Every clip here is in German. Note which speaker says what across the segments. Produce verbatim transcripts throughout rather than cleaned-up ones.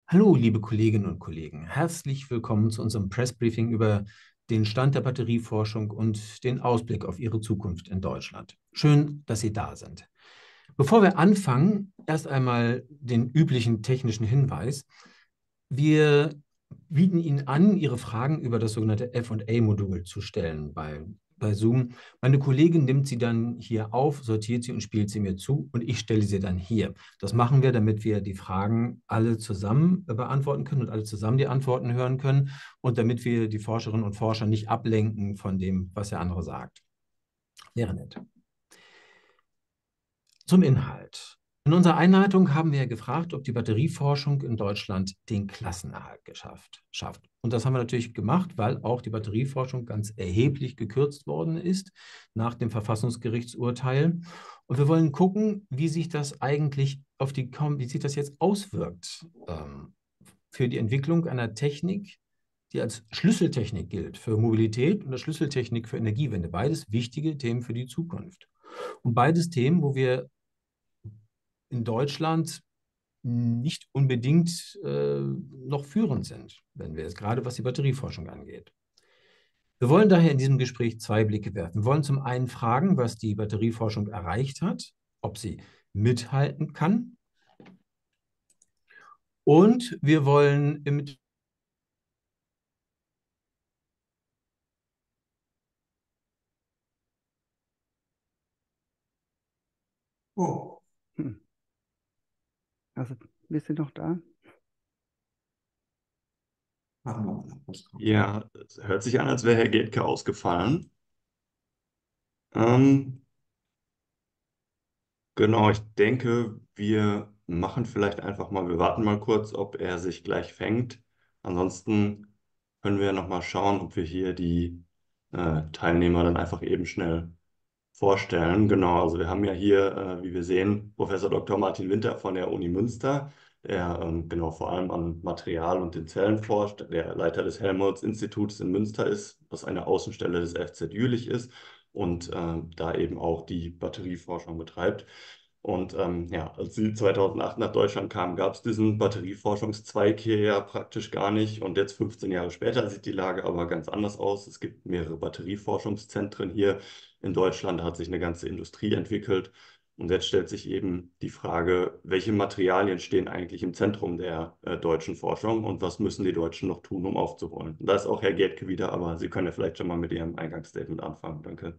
Speaker 1: Hallo, liebe Kolleginnen und Kollegen. Herzlich willkommen zu unserem Pressbriefing über den Stand der Batterieforschung und den Ausblick auf ihre Zukunft in Deutschland. Schön, dass Sie da sind. Bevor wir anfangen, erst einmal den üblichen technischen Hinweis. Wir bieten Ihnen an, Ihre Fragen über das sogenannte F und A-Modul zu stellen bei, bei Zoom. Meine Kollegin nimmt sie dann hier auf, sortiert sie und spielt sie mir zu und ich stelle sie dann hier. Das machen wir, damit wir die Fragen alle zusammen äh, beantworten können und alle zusammen die Antworten hören können und damit wir die Forscherinnen und Forscher nicht ablenken von dem, was der andere sagt. Wäre nett. Zum Inhalt. In unserer Einleitung haben wir gefragt, ob die Batterieforschung in Deutschland den Klassenerhalt geschafft, schafft. Und das haben wir natürlich gemacht, weil auch die Batterieforschung ganz erheblich gekürzt worden ist nach dem Verfassungsgerichtsurteil. Und wir wollen gucken, wie sich das eigentlich auf die, wie sich das jetzt auswirkt ähm, für die Entwicklung einer Technik, die als Schlüsseltechnik gilt für Mobilität und als Schlüsseltechnik für Energiewende. Beides wichtige Themen für die Zukunft. Und beides Themen, wo wir in Deutschland nicht unbedingt äh, noch führend sind, wenn wir jetzt gerade was die Batterieforschung angeht. Wir wollen daher in diesem Gespräch zwei Blicke werfen. Wir wollen zum einen fragen, was die Batterieforschung erreicht hat, ob sie mithalten kann. Und wir wollen mit
Speaker 2: Oh, hm. Also, bist du noch da?
Speaker 3: Machen wir mal. Ja, es hört sich an, als wäre Herr Geldke ausgefallen. Ähm, genau, ich denke, wir machen vielleicht einfach mal, wir warten mal kurz, ob er sich gleich fängt. Ansonsten können wir noch mal schauen, ob wir hier die äh, Teilnehmer dann einfach eben schnell vorstellen. Genau, also wir haben ja hier, äh, wie wir sehen, Professor Doktor Martin Winter von der Uni Münster, der ähm, genau vor allem an Material und den Zellen forscht, der Leiter des Helmholtz-Instituts in Münster ist, was eine Außenstelle des F Z Jülich ist und äh, da eben auch die Batterieforschung betreibt. Und ähm, ja, als sie zweitausendacht nach Deutschland kam, gab es diesen Batterieforschungszweig hier ja praktisch gar nicht. Und jetzt fünfzehn Jahre später sieht die Lage aber ganz anders aus. Es gibt mehrere Batterieforschungszentren hier in Deutschland, da hat sich eine ganze Industrie entwickelt. Und jetzt stellt sich eben die Frage, welche Materialien stehen eigentlich im Zentrum der äh, deutschen Forschung und was müssen die Deutschen noch tun, um aufzuholen? Und da ist auch Herr Geldke wieder, aber Sie können ja vielleicht schon mal mit Ihrem Eingangsstatement anfangen. Danke.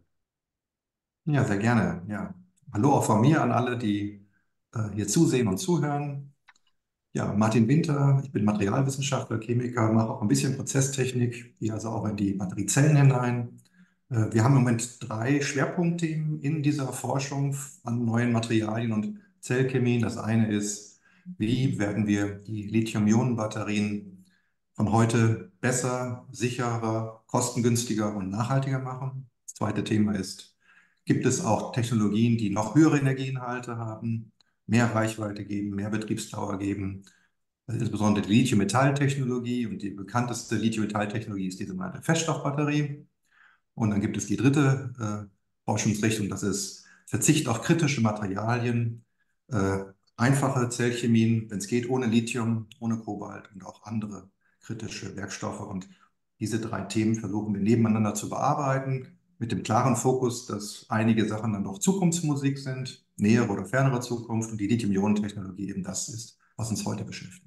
Speaker 2: Ja, sehr gerne. Ja. Hallo auch von mir an alle, die äh, hier zusehen und zuhören. Ja, Martin Winter, ich bin Materialwissenschaftler, Chemiker, mache auch ein bisschen Prozesstechnik, gehe also auch in die Batteriezellen hinein. Äh, wir haben im Moment drei Schwerpunktthemen in dieser Forschung an neuen Materialien und Zellchemie. Das eine ist, wie werden wir die Lithium-Ionen-Batterien von heute besser, sicherer, kostengünstiger und nachhaltiger machen. Das zweite Thema ist, gibt es auch Technologien, die noch höhere Energieinhalte haben, mehr Reichweite geben, mehr Betriebsdauer geben? Das ist insbesondere die Lithium-Metall-Technologie und die bekannteste Lithium-Metall-Technologie ist die sogenannte Feststoffbatterie. Und dann gibt es die dritte äh, Forschungsrichtung, das ist Verzicht auf kritische Materialien, äh, einfache Zellchemien, wenn es geht, ohne Lithium, ohne Kobalt und auch andere kritische Werkstoffe. Und diese drei Themen versuchen wir nebeneinander zu bearbeiten, mit dem klaren Fokus, dass einige Sachen dann doch Zukunftsmusik sind, nähere oder fernere Zukunft und die Lithium-Ionen-Technologie eben das ist, was uns heute beschäftigt.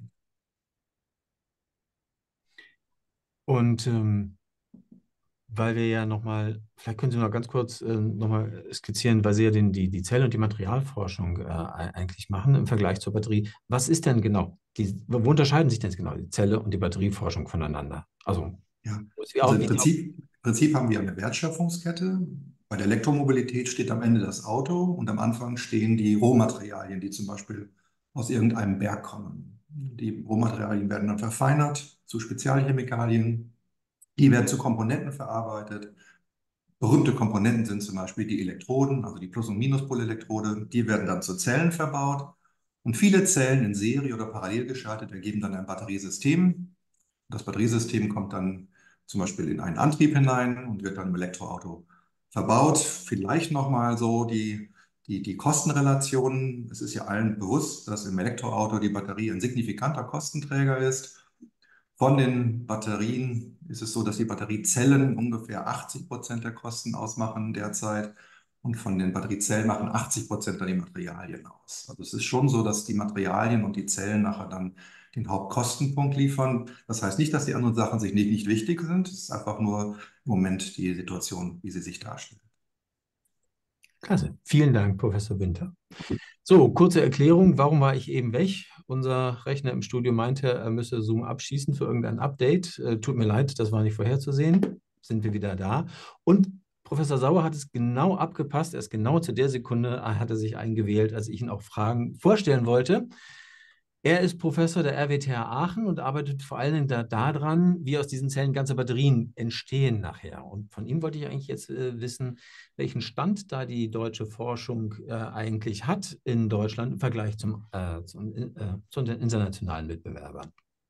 Speaker 1: und ähm, weil wir ja nochmal, vielleicht können Sie noch ganz kurz äh, nochmal skizzieren, weil Sie ja den, die, die Zell- und die Materialforschung äh, eigentlich machen im Vergleich zur Batterie. Was ist denn genau, die, wo unterscheiden sich denn jetzt genau die Zelle- und die Batterieforschung voneinander? Also,
Speaker 2: Ja,
Speaker 1: wie
Speaker 2: also
Speaker 1: auch,
Speaker 2: im
Speaker 1: wie die auch,
Speaker 2: Prinzip, im Prinzip haben wir eine Wertschöpfungskette. Bei der Elektromobilität steht am Ende das Auto und am Anfang stehen die Rohmaterialien, die zum Beispiel aus irgendeinem Berg kommen. Die Rohmaterialien werden dann verfeinert zu Spezialchemikalien. Die werden zu Komponenten verarbeitet. Berühmte Komponenten sind zum Beispiel die Elektroden, also die Plus- und Minuspolelektrode. Die werden dann zu Zellen verbaut. Und viele Zellen in Serie oder parallel geschaltet ergeben dann ein Batteriesystem. Das Batteriesystem kommt dann zum Beispiel in einen Antrieb hinein und wird dann im Elektroauto verbaut. Vielleicht nochmal so die die, die Kostenrelationen. Es ist ja allen bewusst, dass im Elektroauto die Batterie ein signifikanter Kostenträger ist. Von den Batterien ist es so, dass die Batteriezellen ungefähr achtzig Prozent der Kosten ausmachen derzeit. Und von den Batteriezellen machen achtzig Prozent dann die Materialien aus. Also es ist schon so, dass die Materialien und die Zellen nachher dann den Hauptkostenpunkt liefern. Das heißt nicht, dass die anderen Sachen sich nicht, nicht wichtig sind. Es ist einfach nur im Moment die Situation, wie sie sich darstellt.
Speaker 1: Klasse. Vielen Dank, Professor Winter. So, kurze Erklärung, warum war ich eben weg? Unser Rechner im Studio meinte, er müsse Zoom abschießen für irgendein Update. Äh, tut mir leid, das war nicht vorherzusehen. Sind wir wieder da. Und Professor Sauer hat es genau abgepasst. Er ist genau zu der Sekunde, er hatte sich eingewählt, als ich ihn auch Fragen vorstellen wollte. Er ist Professor der R W T H Aachen und arbeitet vor allen Dingen da, daran, wie aus diesen Zellen ganze Batterien entstehen nachher. Und von ihm wollte ich eigentlich jetzt äh, wissen, welchen Stand da die deutsche Forschung äh, eigentlich hat in Deutschland im Vergleich zum, äh, zum, äh, zu den internationalen Wettbewerbern.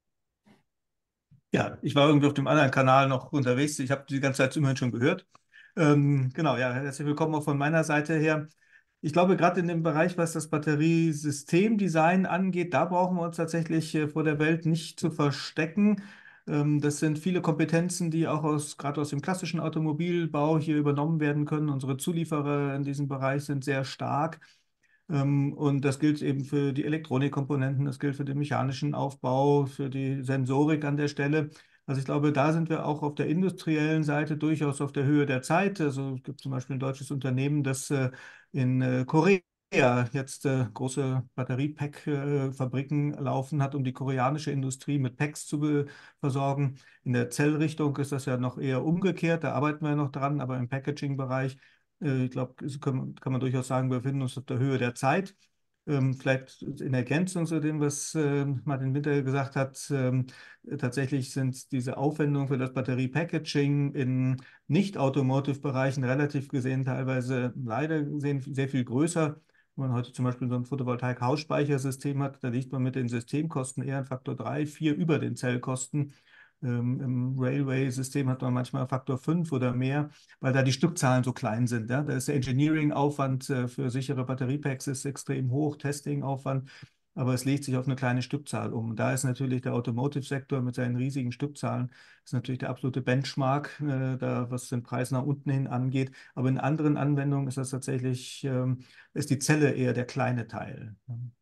Speaker 4: Ja, ich war irgendwie auf dem anderen Kanal noch unterwegs. Ich habe die ganze Zeit immerhin schon gehört. Ähm, genau, ja, herzlich willkommen auch von meiner Seite her. Ich glaube, gerade in dem Bereich, was das Batteriesystemdesign angeht, da brauchen wir uns tatsächlich äh, vor der Welt nicht zu verstecken. Ähm, das sind viele Kompetenzen, die auch aus, gerade aus dem klassischen Automobilbau hier übernommen werden können. Unsere Zulieferer in diesem Bereich sind sehr stark. Ähm, Und das gilt eben für die Elektronikkomponenten, das gilt für den mechanischen Aufbau, für die Sensorik an der Stelle. Also ich glaube, da sind wir auch auf der industriellen Seite durchaus auf der Höhe der Zeit. Also es gibt zum Beispiel ein deutsches Unternehmen, das äh, in äh, Korea jetzt äh, große Batteriepack-Fabriken laufen hat, um die koreanische Industrie mit Packs zu be- versorgen. In der Zellrichtung ist das ja noch eher umgekehrt, da arbeiten wir noch dran, aber im Packaging-Bereich äh, ich glaube, kann, kann man durchaus sagen, wir befinden uns auf der Höhe der Zeit. Ähm, vielleicht in Ergänzung zu dem, was äh, Martin Winter gesagt hat, ähm, tatsächlich sind diese Aufwendungen für das Batterie-Packaging in Nicht-Automotive-Bereichen relativ gesehen teilweise leider gesehen sehr viel größer. Wenn man heute zum Beispiel so ein Photovoltaik-Hausspeichersystem hat, da liegt man mit den Systemkosten eher ein Faktor drei, vier über den Zellkosten. Ähm, Im Railway-System hat man manchmal Faktor fünf oder mehr, weil da die Stückzahlen so klein sind. Ja? Da ist der Engineering-Aufwand äh, für sichere Batteriepacks ist extrem hoch, Testing-Aufwand, aber es legt sich auf eine kleine Stückzahl um. Da ist natürlich der Automotive-Sektor mit seinen riesigen Stückzahlen ist natürlich der absolute Benchmark, äh, da, was den Preis nach unten hin angeht. Aber in anderen Anwendungen ist das tatsächlich, ähm, ist die Zelle eher der kleine Teil.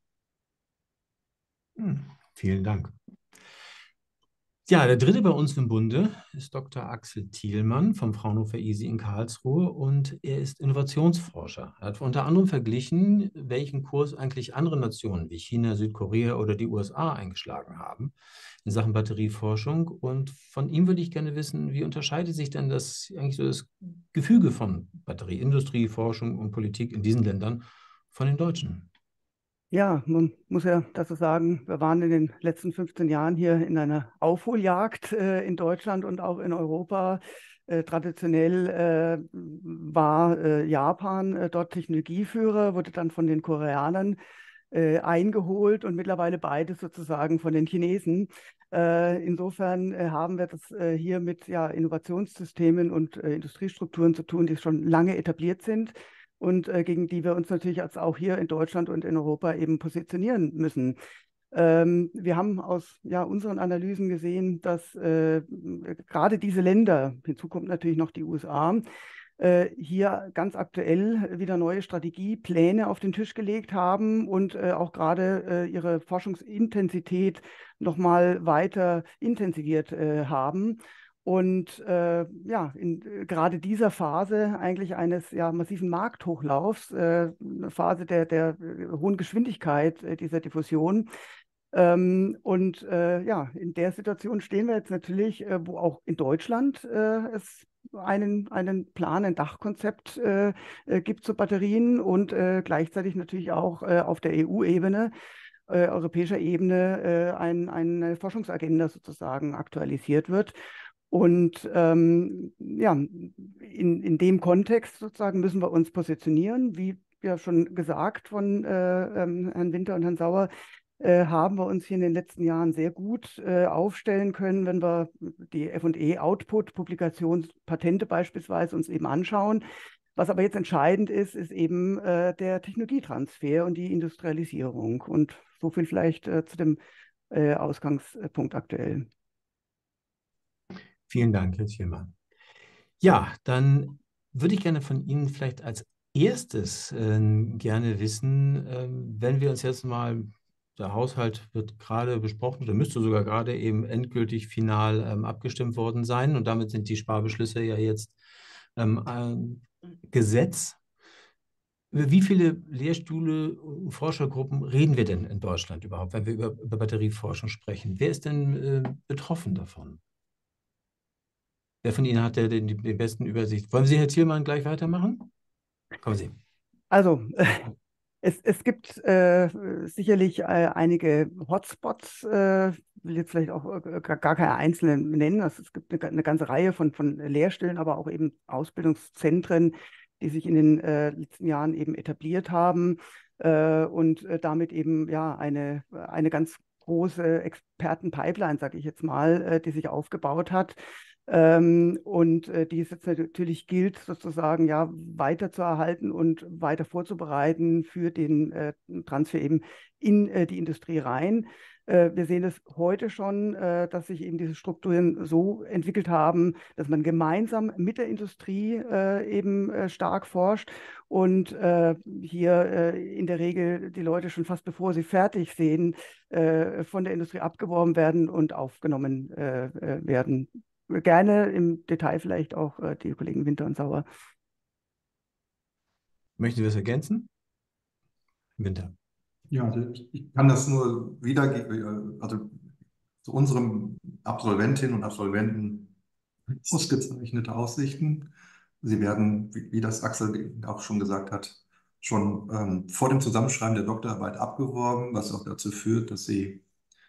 Speaker 1: Hm, vielen Dank. Ja, der dritte bei uns im Bunde ist Doktor Axel Thielmann vom Fraunhofer I S I in Karlsruhe und er ist Innovationsforscher. Er hat unter anderem verglichen, welchen Kurs eigentlich andere Nationen wie China, Südkorea oder die U S A eingeschlagen haben in Sachen Batterieforschung. Und von ihm würde ich gerne wissen, wie unterscheidet sich denn das eigentlich so das Gefüge von Batterieindustrie, Forschung und Politik in diesen Ländern von den Deutschen?
Speaker 5: Ja, man muss ja dazu sagen, wir waren in den letzten fünfzehn Jahren hier in einer Aufholjagd äh, in Deutschland und auch in Europa. Äh, traditionell äh, war äh, Japan äh, dort Technologieführer, wurde dann von den Koreanern äh, eingeholt und mittlerweile beides sozusagen von den Chinesen. Äh, insofern äh, haben wir das äh, hier mit ja, Innovationssystemen und äh, Industriestrukturen zu tun, die schon lange etabliert sind und äh, gegen die wir uns natürlich als auch hier in Deutschland und in Europa eben positionieren müssen. Ähm, wir haben aus ja, unseren Analysen gesehen, dass äh, gerade diese Länder, hinzu kommt natürlich noch die U S A, äh, hier ganz aktuell wieder neue Strategiepläne auf den Tisch gelegt haben und äh, auch gerade äh, ihre Forschungsintensität nochmal weiter intensiviert äh, haben. Und äh, ja, in äh, gerade dieser Phase eigentlich eines ja, massiven Markthochlaufs, äh, eine Phase der, der äh, hohen Geschwindigkeit äh, dieser Diffusion. Ähm, und äh, ja, in der Situation stehen wir jetzt natürlich, äh, wo auch in Deutschland äh, es einen, einen Plan, ein Dachkonzept äh, äh, gibt zu Batterien und äh, gleichzeitig natürlich auch äh, auf der E U-Ebene äh, europäischer Ebene äh, ein, eine Forschungsagenda sozusagen aktualisiert wird. Und ähm, ja, in, in dem Kontext sozusagen müssen wir uns positionieren. Wie ja schon gesagt von äh, ähm, Herrn Winter und Herrn Sauer, äh, haben wir uns hier in den letzten Jahren sehr gut äh, aufstellen können, wenn wir die F und E-Output, Publikationspatente beispielsweise uns eben anschauen. Was aber jetzt entscheidend ist, ist eben äh, der Technologietransfer und die Industrialisierung. Und so viel vielleicht äh, zu dem äh, Ausgangspunkt aktuell.
Speaker 1: Vielen Dank, Herr Thielmann. Ja, dann würde ich gerne von Ihnen vielleicht als erstes äh, gerne wissen, äh, wenn wir uns jetzt mal, der Haushalt wird gerade besprochen oder müsste sogar gerade eben endgültig final ähm, abgestimmt worden sein und damit sind die Sparbeschlüsse ja jetzt ähm, ein Gesetz. Über wie viele Lehrstühle und Forschergruppen reden wir denn in Deutschland überhaupt, wenn wir über, über Batterieforschung sprechen? Wer ist denn äh, betroffen davon? Wer von Ihnen hat der den, den besten Übersicht? Wollen Sie, Herr Thielmann, gleich weitermachen? Kommen Sie.
Speaker 5: Also, es, es gibt äh, sicherlich äh, einige Hotspots, äh, ich will jetzt vielleicht auch äh, gar, gar keine einzelnen nennen. Also es gibt eine, eine ganze Reihe von, von Lehrstellen, aber auch eben Ausbildungszentren, die sich in den äh, letzten Jahren eben etabliert haben äh, und äh, damit eben ja eine, eine ganz große Expertenpipeline, sage ich jetzt mal, äh, die sich aufgebaut hat. Ähm, und äh, die es jetzt natürlich gilt, sozusagen ja weiter zu erhalten und weiter vorzubereiten für den äh, Transfer eben in äh, die Industrie rein. Äh, wir sehen es heute schon, äh, dass sich eben diese Strukturen so entwickelt haben, dass man gemeinsam mit der Industrie äh, eben äh, stark forscht und äh, hier äh, in der Regel die Leute schon fast bevor sie fertig sehen, äh, von der Industrie abgeworben werden und aufgenommen äh, äh, werden. Gerne im Detail vielleicht auch äh, die Kollegen Winter und Sauer.
Speaker 1: Möchten Sie was ergänzen? Winter.
Speaker 2: Ja, also ich, ich kann das nur wiedergeben, also zu unserem Absolventinnen und Absolventen ausgezeichnete Aussichten. Sie werden, wie, wie das Axel auch schon gesagt hat, schon ähm, vor dem Zusammenschreiben der Doktorarbeit abgeworben, was auch dazu führt, dass sie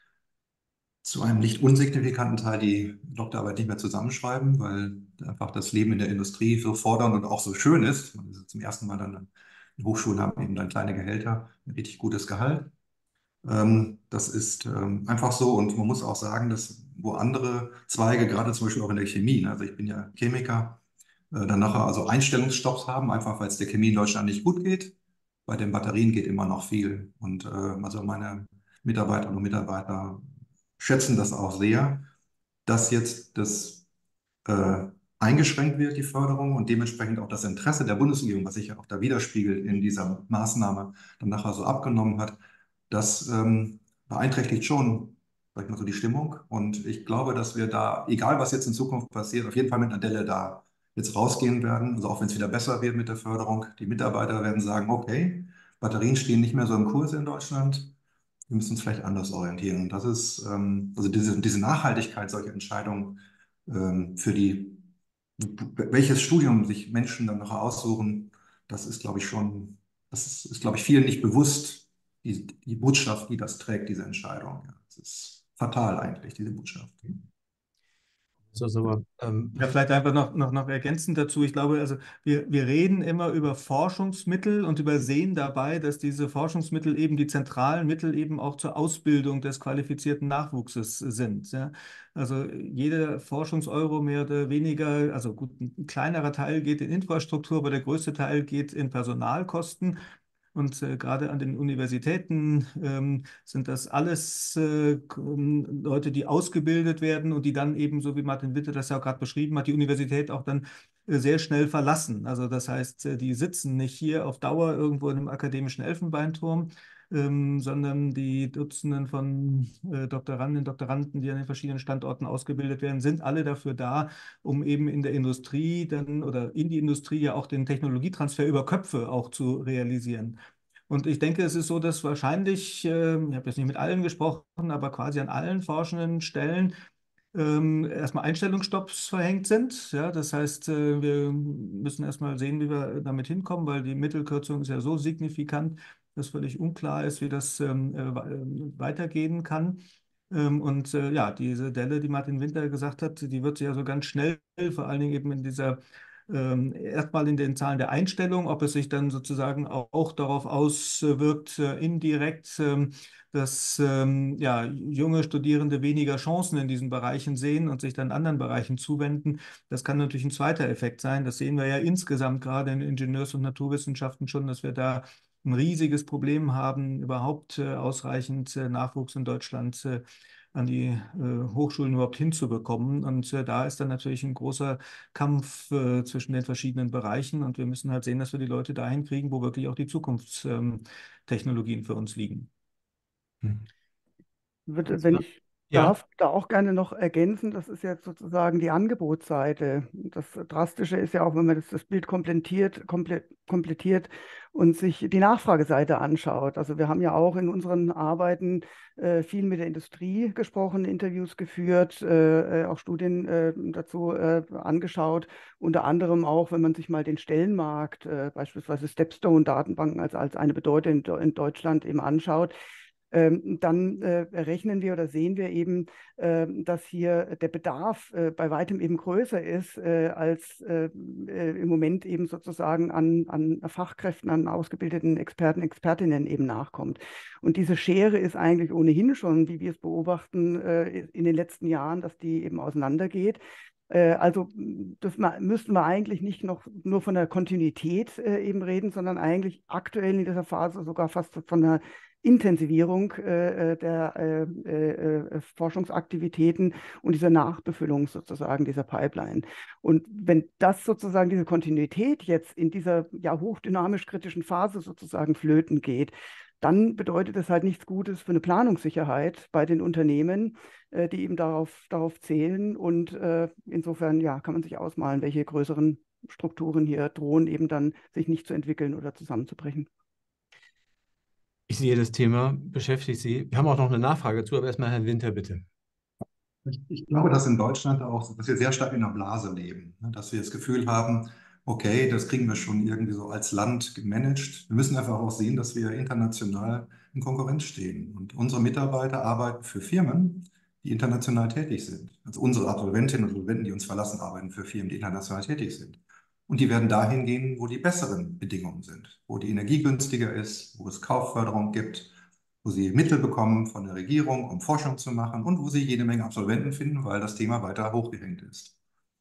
Speaker 2: zu einem nicht unsignifikanten Teil die Doktorarbeit nicht mehr zusammenschreiben, weil einfach das Leben in der Industrie so fordernd und auch so schön ist. Man ist zum ersten Mal dann, die Hochschulen haben eben dann kleine Gehälter, ein richtig gutes Gehalt. Ähm, das ist ähm, einfach so und man muss auch sagen, dass wo andere Zweige, gerade zum Beispiel auch in der Chemie, ne, also ich bin ja Chemiker, äh, dann nachher also Einstellungsstopps haben, einfach weil es der Chemie in Deutschland nicht gut geht. Bei den Batterien geht immer noch viel. Und äh, also meine Mitarbeiterinnen und Mitarbeiter schätzen das auch sehr, dass jetzt das äh, eingeschränkt wird, die Förderung, und dementsprechend auch das Interesse der Bundesregierung, was sich ja auch da widerspiegelt in dieser Maßnahme, dann nachher so abgenommen hat. Das ähm, beeinträchtigt schon, sag ich mal so, die Stimmung. Und ich glaube, dass wir da, egal was jetzt in Zukunft passiert, auf jeden Fall mit einer Delle da jetzt rausgehen werden. Also auch wenn es wieder besser wird mit der Förderung, die Mitarbeiter werden sagen, okay, Batterien stehen nicht mehr so im Kurs in Deutschland. Wir müssen uns vielleicht anders orientieren. Und das ist, ähm, also diese, diese Nachhaltigkeit solcher Entscheidungen ähm, für die, welches Studium sich Menschen dann nachher aussuchen, das ist, glaube ich, schon, das ist, ist glaube ich, vielen nicht bewusst, die, die Botschaft, die das trägt, diese Entscheidung. Ja, das ist fatal eigentlich, diese Botschaft.
Speaker 1: So, so, ähm,
Speaker 4: Ja, vielleicht einfach noch, noch, noch ergänzend dazu. Ich glaube, also wir, wir reden immer über Forschungsmittel und übersehen dabei, dass diese Forschungsmittel eben die zentralen Mittel eben auch zur Ausbildung des qualifizierten Nachwuchses sind. Ja. Also jeder Forschungseuro mehr oder weniger, also gut, ein kleinerer Teil geht in Infrastruktur, aber der größte Teil geht in Personalkosten. Und äh, gerade an den Universitäten ähm, sind das alles äh, Leute, die ausgebildet werden und die dann eben, so wie Martin Witte das ja auch gerade beschrieben hat, die Universität auch dann äh, sehr schnell verlassen. Also das heißt, äh, die sitzen nicht hier auf Dauer irgendwo in einem akademischen Elfenbeinturm, ähm, sondern die Dutzenden von äh, Doktoranden und Doktoranden, die an den verschiedenen Standorten ausgebildet werden, sind alle dafür da, um eben in der Industrie dann oder in die Industrie ja auch den Technologietransfer über Köpfe auch zu realisieren. Und ich denke, es ist so, dass wahrscheinlich, äh, ich habe jetzt nicht mit allen gesprochen, aber quasi an allen forschenden Stellen ähm, erstmal Einstellungsstopps verhängt sind. Ja, das heißt, äh, wir müssen erstmal sehen, wie wir damit hinkommen, weil die Mittelkürzung ist ja so signifikant, dass völlig unklar ist, wie das ähm, äh, weitergehen kann. Ähm, und äh, ja, diese Delle, die Martin Winter gesagt hat, die wird sich ja so ganz schnell, vor allen Dingen eben in dieser Ähm, erstmal in den Zahlen der Einstellung, ob es sich dann sozusagen auch darauf auswirkt, äh, indirekt, ähm, dass ähm, ja, junge Studierende weniger Chancen in diesen Bereichen sehen und sich dann anderen Bereichen zuwenden. Das kann natürlich ein zweiter Effekt sein. Das sehen wir ja insgesamt gerade in Ingenieurs- und Naturwissenschaften schon, dass wir da ein riesiges Problem haben, überhaupt äh, ausreichend äh, Nachwuchs in Deutschland äh, an die äh, Hochschulen überhaupt hinzubekommen. Und äh, da ist dann natürlich ein großer Kampf äh, zwischen den verschiedenen Bereichen. Und wir müssen halt sehen, dass wir die Leute dahin kriegen, wo wirklich auch die Zukunftstechnologien ähm, für uns liegen.
Speaker 1: Hm.
Speaker 5: Würde, wenn ich
Speaker 1: Ja,
Speaker 5: darf, da auch gerne noch ergänzen, das ist jetzt sozusagen die Angebotsseite. Das Drastische ist ja auch, wenn man das, das Bild komplettiert, komplett, komplettiert und sich die Nachfrageseite anschaut. Also wir haben ja auch in unseren Arbeiten äh, viel mit der Industrie gesprochen, Interviews geführt, äh, äh, auch Studien äh, dazu äh, angeschaut. Unter anderem auch, wenn man sich mal den Stellenmarkt, äh, beispielsweise Stepstone-Datenbanken als, als eine Bedeutung in, in Deutschland eben anschaut. Ähm, dann äh, rechnen wir oder sehen wir eben, äh, dass hier der Bedarf äh, bei weitem eben größer ist, äh, als äh, äh, im Moment eben sozusagen an, an Fachkräften, an ausgebildeten Experten, Expertinnen eben nachkommt. Und diese Schere ist eigentlich ohnehin schon, wie wir es beobachten, äh, in den letzten Jahren, dass die eben auseinandergeht. Äh, Also dürfen wir, müssten wir eigentlich nicht noch nur von der Kontinuität äh, eben reden, sondern eigentlich aktuell in dieser Phase sogar fast von der Intensivierung äh, der äh, äh, Forschungsaktivitäten und dieser Nachbefüllung sozusagen dieser Pipeline. Und wenn das sozusagen diese Kontinuität jetzt in dieser ja hochdynamisch kritischen Phase sozusagen flöten geht, dann bedeutet es halt nichts Gutes für eine Planungssicherheit bei den Unternehmen, äh, die eben darauf, darauf zählen. Und äh, insofern ja, kann man sich ausmalen, welche größeren Strukturen hier drohen, eben dann sich nicht zu entwickeln oder zusammenzubrechen.
Speaker 1: ich sehe, das Thema beschäftigt Sie. Wir haben auch noch eine Nachfrage zu, aber erstmal Herrn Winter, bitte.
Speaker 2: Ich, ich glaube, dass in Deutschland auch, dass wir sehr stark in einer Blase leben, ne? Dass wir das Gefühl haben, okay, das kriegen wir schon irgendwie so als Land gemanagt. Wir müssen einfach auch sehen, dass wir international in Konkurrenz stehen. Und unsere Mitarbeiter arbeiten für Firmen, die international tätig sind. Also unsere Absolventinnen und Absolventen, die uns verlassen, arbeiten für Firmen, die international tätig sind. Und die werden dahin gehen, wo die besseren Bedingungen sind, wo die Energie günstiger ist, wo es Kaufförderung gibt, wo sie Mittel bekommen von der Regierung, um Forschung zu machen und wo sie jede Menge Absolventen finden, weil das Thema weiter hochgehängt ist.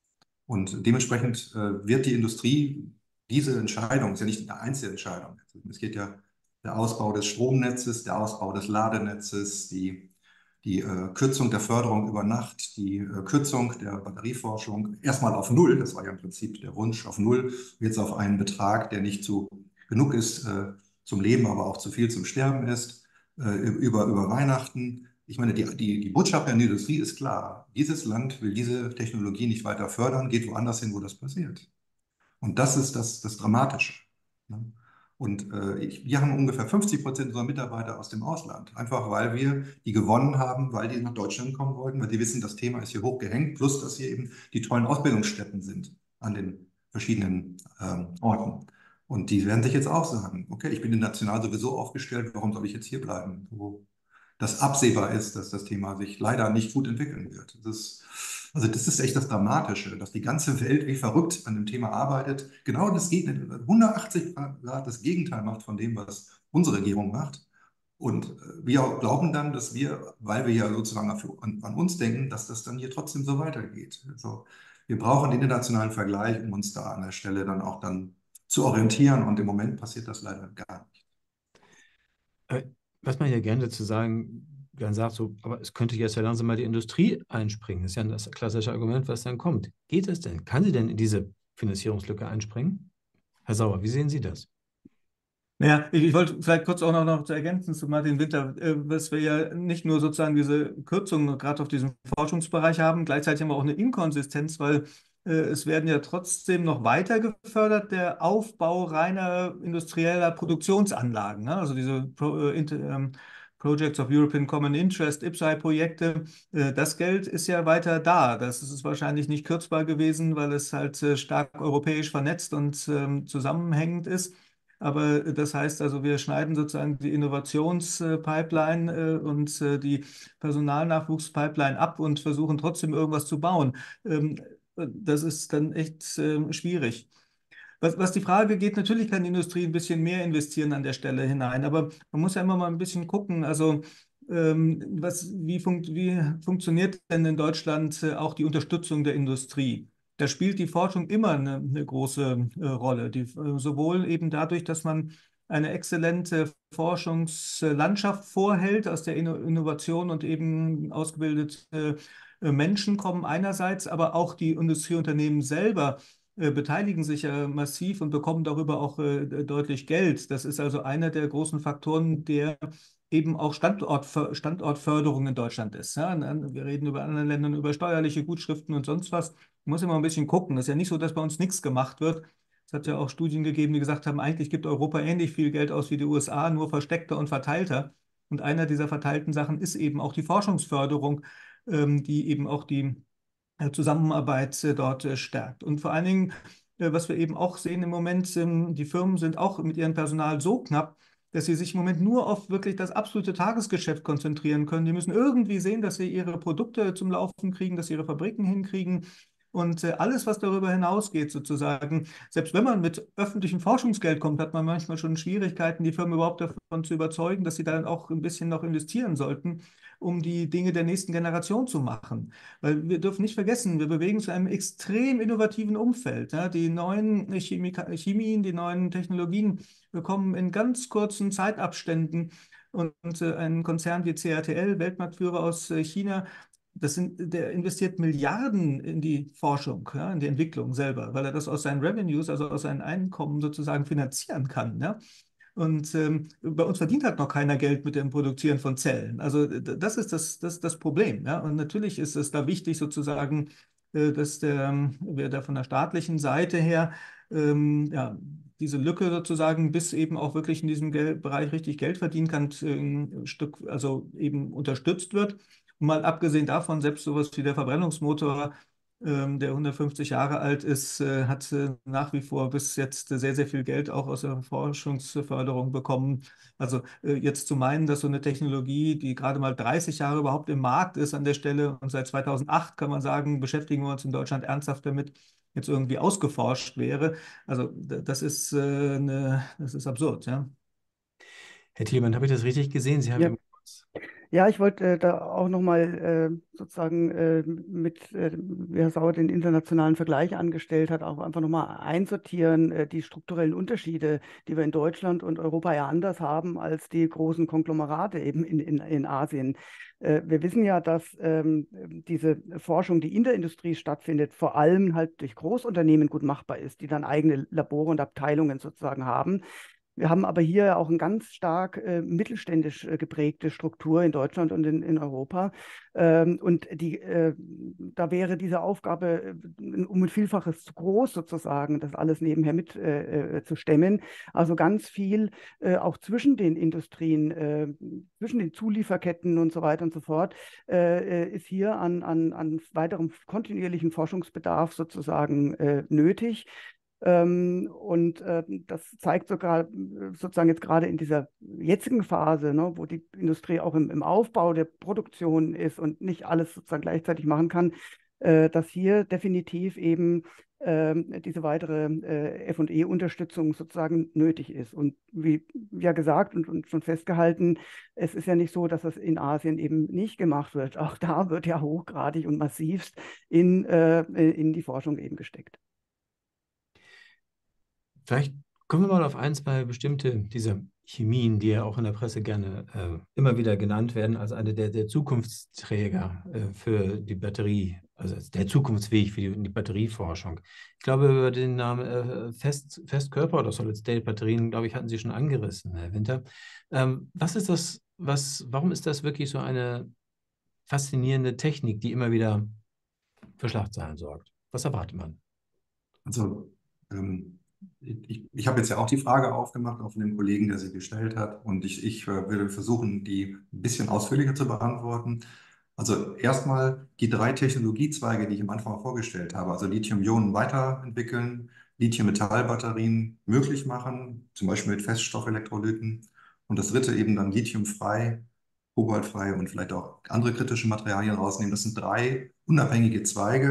Speaker 2: Und dementsprechend äh, wird die Industrie diese Entscheidung, ist ja nicht eine Einzelentscheidung. Es geht ja der Ausbau des Stromnetzes, der Ausbau des Ladenetzes, die, die äh, Kürzung der Förderung über Nacht, die äh, Kürzung der Batterieforschung, erstmal auf Null, das war ja im Prinzip der Wunsch auf Null, jetzt auf einen Betrag, der nicht zu genug ist äh, zum Leben, aber auch zu viel zum Sterben ist, äh, über, über Weihnachten. Ich meine, die, die, die Botschaft der Industrie ist klar. Dieses Land will diese Technologie nicht weiter fördern, geht woanders hin, wo das passiert. Und das ist das, das Dramatische. Ne? Und äh, ich, wir haben ungefähr fünfzig Prozent unserer Mitarbeiter aus dem Ausland. Einfach weil wir die gewonnen haben, weil die nach Deutschland kommen wollten, weil die wissen, das Thema ist hier hochgehängt, plus dass hier eben die tollen Ausbildungsstätten sind an den verschiedenen ähm, Orten. Und die werden sich jetzt auch sagen, okay, ich bin international sowieso aufgestellt, warum soll ich jetzt hier bleiben, wo das absehbar ist, dass das Thema sich leider nicht gut entwickeln wird. Das ist, also das ist echt das Dramatische, dass die ganze Welt wie verrückt an dem Thema arbeitet. Genau das Gegenteil, hundertachtzig Grad das Gegenteil macht von dem, was unsere Regierung macht. Und wir glauben dann, dass wir, weil wir ja sozusagen an, an uns denken, dass das dann hier trotzdem so weitergeht. Also wir brauchen den internationalen Vergleich, um uns da an der Stelle dann auch dann zu orientieren. Und im Moment passiert das leider gar nicht.
Speaker 1: Äh, Was man ja gerne dazu sagen, dann sagt so, aber es könnte jetzt ja langsam mal die Industrie einspringen. Das ist ja das klassische Argument, was dann kommt. Geht es denn? Kann sie denn in diese Finanzierungslücke einspringen? Herr Sauer, wie sehen Sie das?
Speaker 4: Naja, ich, ich wollte vielleicht kurz auch noch, noch zu ergänzen zu Martin Winter, äh, dass wir ja nicht nur sozusagen diese Kürzungen gerade auf diesem Forschungsbereich haben, gleichzeitig haben wir auch eine Inkonsistenz, weil äh, es werden ja trotzdem noch weiter gefördert, der Aufbau reiner industrieller Produktionsanlagen, ne? Also diese Pro, äh, inter, ähm, Projects of European Common Interest, I P S I-Projekte, äh, das Geld ist ja weiter da. Das ist wahrscheinlich nicht kürzbar gewesen, weil es halt äh, stark europäisch vernetzt und ähm, zusammenhängend ist. Aber das heißt also, wir schneiden sozusagen die Innovationspipeline und die Personalnachwuchspipeline ab und versuchen trotzdem irgendwas zu bauen. das ist dann echt äh, schwierig. Was, was die Frage geht, natürlich kann die Industrie ein bisschen mehr investieren an der Stelle hinein, aber man muss ja immer mal ein bisschen gucken, also ähm, was, wie, funkt, wie funktioniert denn in Deutschland äh, auch die Unterstützung der Industrie? Da spielt die Forschung immer eine, eine große äh, Rolle, die, äh, sowohl eben dadurch, dass man eine exzellente Forschungslandschaft vorhält, aus der Inno Innovation und eben ausgebildete äh, Menschen kommen einerseits, aber auch die Industrieunternehmen selber äh, beteiligen sich ja massiv und bekommen darüber auch äh, deutlich Geld. Das ist also einer der großen Faktoren, der eben auch Standort, Standortförderung in Deutschland ist. Ja, wir reden über andere Länder über steuerliche Gutschriften und sonst was. Man muss immer ein bisschen gucken. Es ist ja nicht so, dass bei uns nichts gemacht wird. Es hat ja auch Studien gegeben, die gesagt haben, eigentlich gibt Europa ähnlich viel Geld aus wie die U S A, nur versteckter und verteilter. Und einer dieser verteilten Sachen ist eben auch die Forschungsförderung, ähm, die eben auch die äh, Zusammenarbeit äh, dort äh, stärkt. Und vor allen Dingen, äh, was wir eben auch sehen im Moment, ähm, die Firmen sind auch mit ihrem Personal so knapp, dass sie sich im Moment nur auf wirklich das absolute Tagesgeschäft konzentrieren können. Die müssen irgendwie sehen, dass sie ihre Produkte zum Laufen kriegen, dass sie ihre Fabriken hinkriegen. Und äh, alles, was darüber hinausgeht, sozusagen, selbst wenn man mit öffentlichem Forschungsgeld kommt, hat man manchmal schon Schwierigkeiten, die Firmen überhaupt davon zu überzeugen, dass sie dann auch ein bisschen noch investieren sollten, um die Dinge der nächsten Generation zu machen. Weil wir dürfen nicht vergessen, wir bewegen uns in einem extrem innovativen Umfeld. Ja? Die neuen Chemika Chemien, die neuen Technologien kommen in ganz kurzen Zeitabständen. Und, und äh, ein Konzern wie C A T L, Weltmarktführer aus äh, China, das sind, der investiert Milliarden in die Forschung, ja, in die Entwicklung selber, weil er das aus seinen Revenues, also aus seinen Einkommen sozusagen finanzieren kann. Ja? Und ähm, bei uns verdient halt noch keiner Geld mit dem Produzieren von Zellen. Also d- das ist das, das, das Problem. Ja? Und natürlich ist es da wichtig sozusagen, äh, dass der, ähm, wir da von der staatlichen Seite her ähm, ja, diese Lücke sozusagen, bis eben auch wirklich in diesem Gel Bereich richtig Geld verdienen kann, ein Stück, also eben unterstützt wird. Und mal abgesehen davon, selbst sowas wie der Verbrennungsmotor, ähm, der hundertfünfzig Jahre alt ist, äh, hat äh, nach wie vor bis jetzt äh, sehr, sehr viel Geld auch aus der Forschungsförderung bekommen. Also äh, jetzt zu meinen, dass so eine Technologie, die gerade mal dreißig Jahre überhaupt im Markt ist an der Stelle und seit zweitausendacht kann man sagen, beschäftigen wir uns in Deutschland ernsthaft damit, jetzt irgendwie ausgeforscht wäre. Also d- das ist, äh, eine, das ist absurd, ja.
Speaker 1: Herr Thielmann, habe ich das richtig gesehen? Sie haben
Speaker 5: Ja.
Speaker 1: eben kurz.
Speaker 5: Ja, ich wollte äh, da auch nochmal äh, sozusagen äh, mit, äh, wie Herr Sauer den internationalen Vergleich angestellt hat, auch einfach nochmal einsortieren, äh, die strukturellen Unterschiede, die wir in Deutschland und Europa ja anders haben als die großen Konglomerate eben in, in, in Asien. Äh, wir wissen ja, dass ähm, diese Forschung, die in der Industrie stattfindet, vor allem halt durch Großunternehmen gut machbar ist, die dann eigene Labore und Abteilungen sozusagen haben. Wir haben aber hier auch eine ganz stark äh, mittelständisch äh, geprägte Struktur in Deutschland und in, in Europa. Ähm, und die, äh, da wäre diese Aufgabe äh, um ein Vielfaches zu groß sozusagen, das alles nebenher mit äh, äh, zu stemmen. Also ganz viel äh, auch zwischen den Industrien, äh, zwischen den Zulieferketten und so weiter und so fort, äh, ist hier an, an, an weiterem kontinuierlichen Forschungsbedarf sozusagen äh, nötig. Ähm, und äh, das zeigt sogar sozusagen jetzt gerade in dieser jetzigen Phase, ne, wo die Industrie auch im, im Aufbau der Produktion ist und nicht alles sozusagen gleichzeitig machen kann, äh, dass hier definitiv eben äh, diese weitere äh, F und E-Unterstützung sozusagen nötig ist. Und wie ja gesagt und, und schon festgehalten, es ist ja nicht so, dass das in Asien eben nicht gemacht wird. Auch da wird ja hochgradig und massivst in, äh, in die Forschung eben gesteckt.
Speaker 1: Vielleicht kommen wir mal auf ein, zwei bestimmte dieser Chemien, die ja auch in der Presse gerne äh, immer wieder genannt werden, als eine der, der Zukunftsträger äh, für die Batterie, also als der Zukunftsweg für die, die Batterieforschung. Ich glaube, über den Namen äh, Fest, Festkörper oder Solid-State-Batterien, glaube ich, hatten Sie schon angerissen, Herr Winter. Ähm, was ist das, was, warum ist das wirklich so eine faszinierende Technik, die immer wieder für Schlagzeilen sorgt? Was erwartet man?
Speaker 2: Also, ähm, ich, ich habe jetzt ja auch die Frage aufgemacht, auch von dem Kollegen, der sie gestellt hat. Und ich, ich äh, will versuchen, die ein bisschen ausführlicher zu beantworten. Also erstmal die drei Technologiezweige, die ich am Anfang vorgestellt habe. Also Lithium-Ionen weiterentwickeln, Lithium-Metall-Batterien möglich machen, zum Beispiel mit Feststoffelektrolyten. Und das dritte eben dann lithiumfrei, kobaltfrei und vielleicht auch andere kritische Materialien rausnehmen. Das sind drei unabhängige Zweige.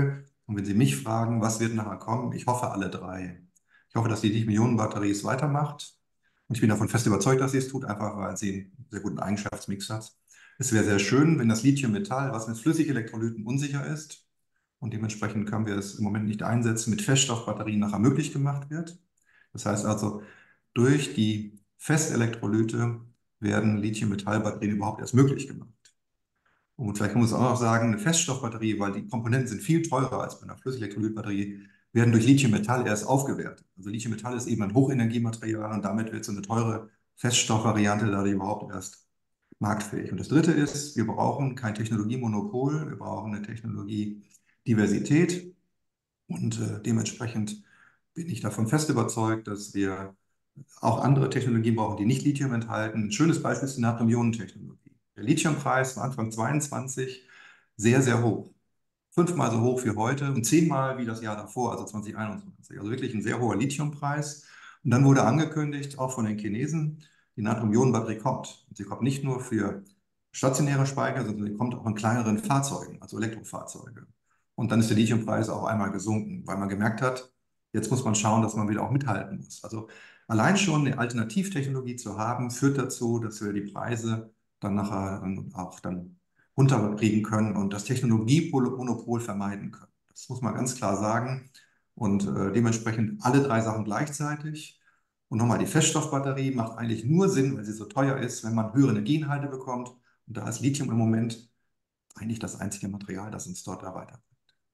Speaker 2: Und wenn Sie mich fragen, was wird nachher kommen, ich hoffe alle drei. Ich hoffe, dass die Lithium-Ionen-Batterie es weitermacht. Und ich bin davon fest überzeugt, dass sie es tut, einfach weil sie einen sehr guten Eigenschaftsmix hat. Es wäre sehr schön, wenn das Lithium-Metall, was mit Flüssigelektrolyten unsicher ist, und dementsprechend können wir es im Moment nicht einsetzen, mit Feststoffbatterien nachher möglich gemacht wird. Das heißt also, durch die Festelektrolyte werden Lithium-Metall-Batterien überhaupt erst möglich gemacht. Und vielleicht kann man es auch noch sagen, eine Feststoffbatterie, weil die Komponenten sind viel teurer als bei einer Flüssigelektrolytbatterie, werden durch Lithium-Metall erst aufgewertet. Also Lithium-Metall ist eben ein Hochenergiematerial und damit wird so eine teure Feststoffvariante dadurch überhaupt erst marktfähig. Und das Dritte ist, wir brauchen kein Technologiemonopol, wir brauchen eine Technologiediversität und äh, dementsprechend bin ich davon fest überzeugt, dass wir auch andere Technologien brauchen, die nicht Lithium enthalten. Ein schönes Beispiel ist die Natrium-Ionen-Technologie. Der Lithiumpreis war Anfang zweiundzwanzig sehr, sehr hoch. Fünfmal so hoch wie heute und zehnmal wie das Jahr davor, also zwanzig einundzwanzig. Also wirklich ein sehr hoher Lithiumpreis. Und dann wurde angekündigt, auch von den Chinesen, die Natrium-Ionen-Batterie kommt. Und sie kommt nicht nur für stationäre Speicher, sondern sie kommt auch in kleineren Fahrzeugen, also Elektrofahrzeuge. Und dann ist der Lithiumpreis auch einmal gesunken, weil man gemerkt hat, jetzt muss man schauen, dass man wieder auch mithalten muss. Also allein schon eine Alternativtechnologie zu haben, führt dazu, dass wir die Preise dann nachher auch dann runterkriegen können und das Technologiemonopol vermeiden können. Das muss man ganz klar sagen. Und äh, dementsprechend alle drei Sachen gleichzeitig. Und nochmal, die Feststoffbatterie macht eigentlich nur Sinn, weil sie so teuer ist, wenn man höhere Energieinhalte bekommt. Und da ist Lithium im Moment eigentlich das einzige Material, das uns dort da weiterbringt.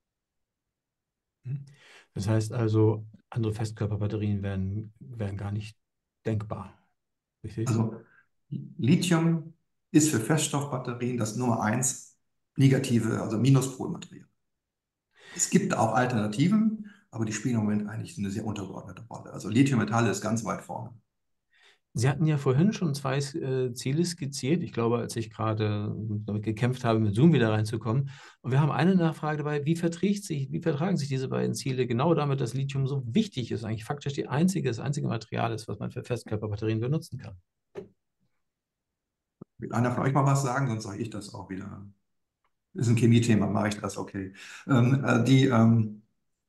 Speaker 1: Das heißt also, andere Festkörperbatterien wären, wären gar nicht denkbar. Richtig?
Speaker 2: Also Lithium ist für Feststoffbatterien das Nummer eins negative, also Minuspolmaterial. Es gibt auch Alternativen, aber die spielen im Moment eigentlich eine sehr untergeordnete Rolle. Also Lithium-Metalle ist ganz weit vorne.
Speaker 1: Sie hatten ja vorhin schon zwei äh, Ziele skizziert. Ich glaube, als ich gerade damit gekämpft habe, mit Zoom wieder reinzukommen. Und wir haben eine Nachfrage dabei, wie verträgt sich, wie vertragen sich diese beiden Ziele genau damit, dass Lithium so wichtig ist, eigentlich faktisch die einzige, das einzige Material ist, was man für Festkörperbatterien benutzen kann.
Speaker 2: Will einer von euch mal was sagen, sonst sage ich das auch wieder. Ist ein Chemiethema, mache ich das, okay. Ähm, äh, die, ähm,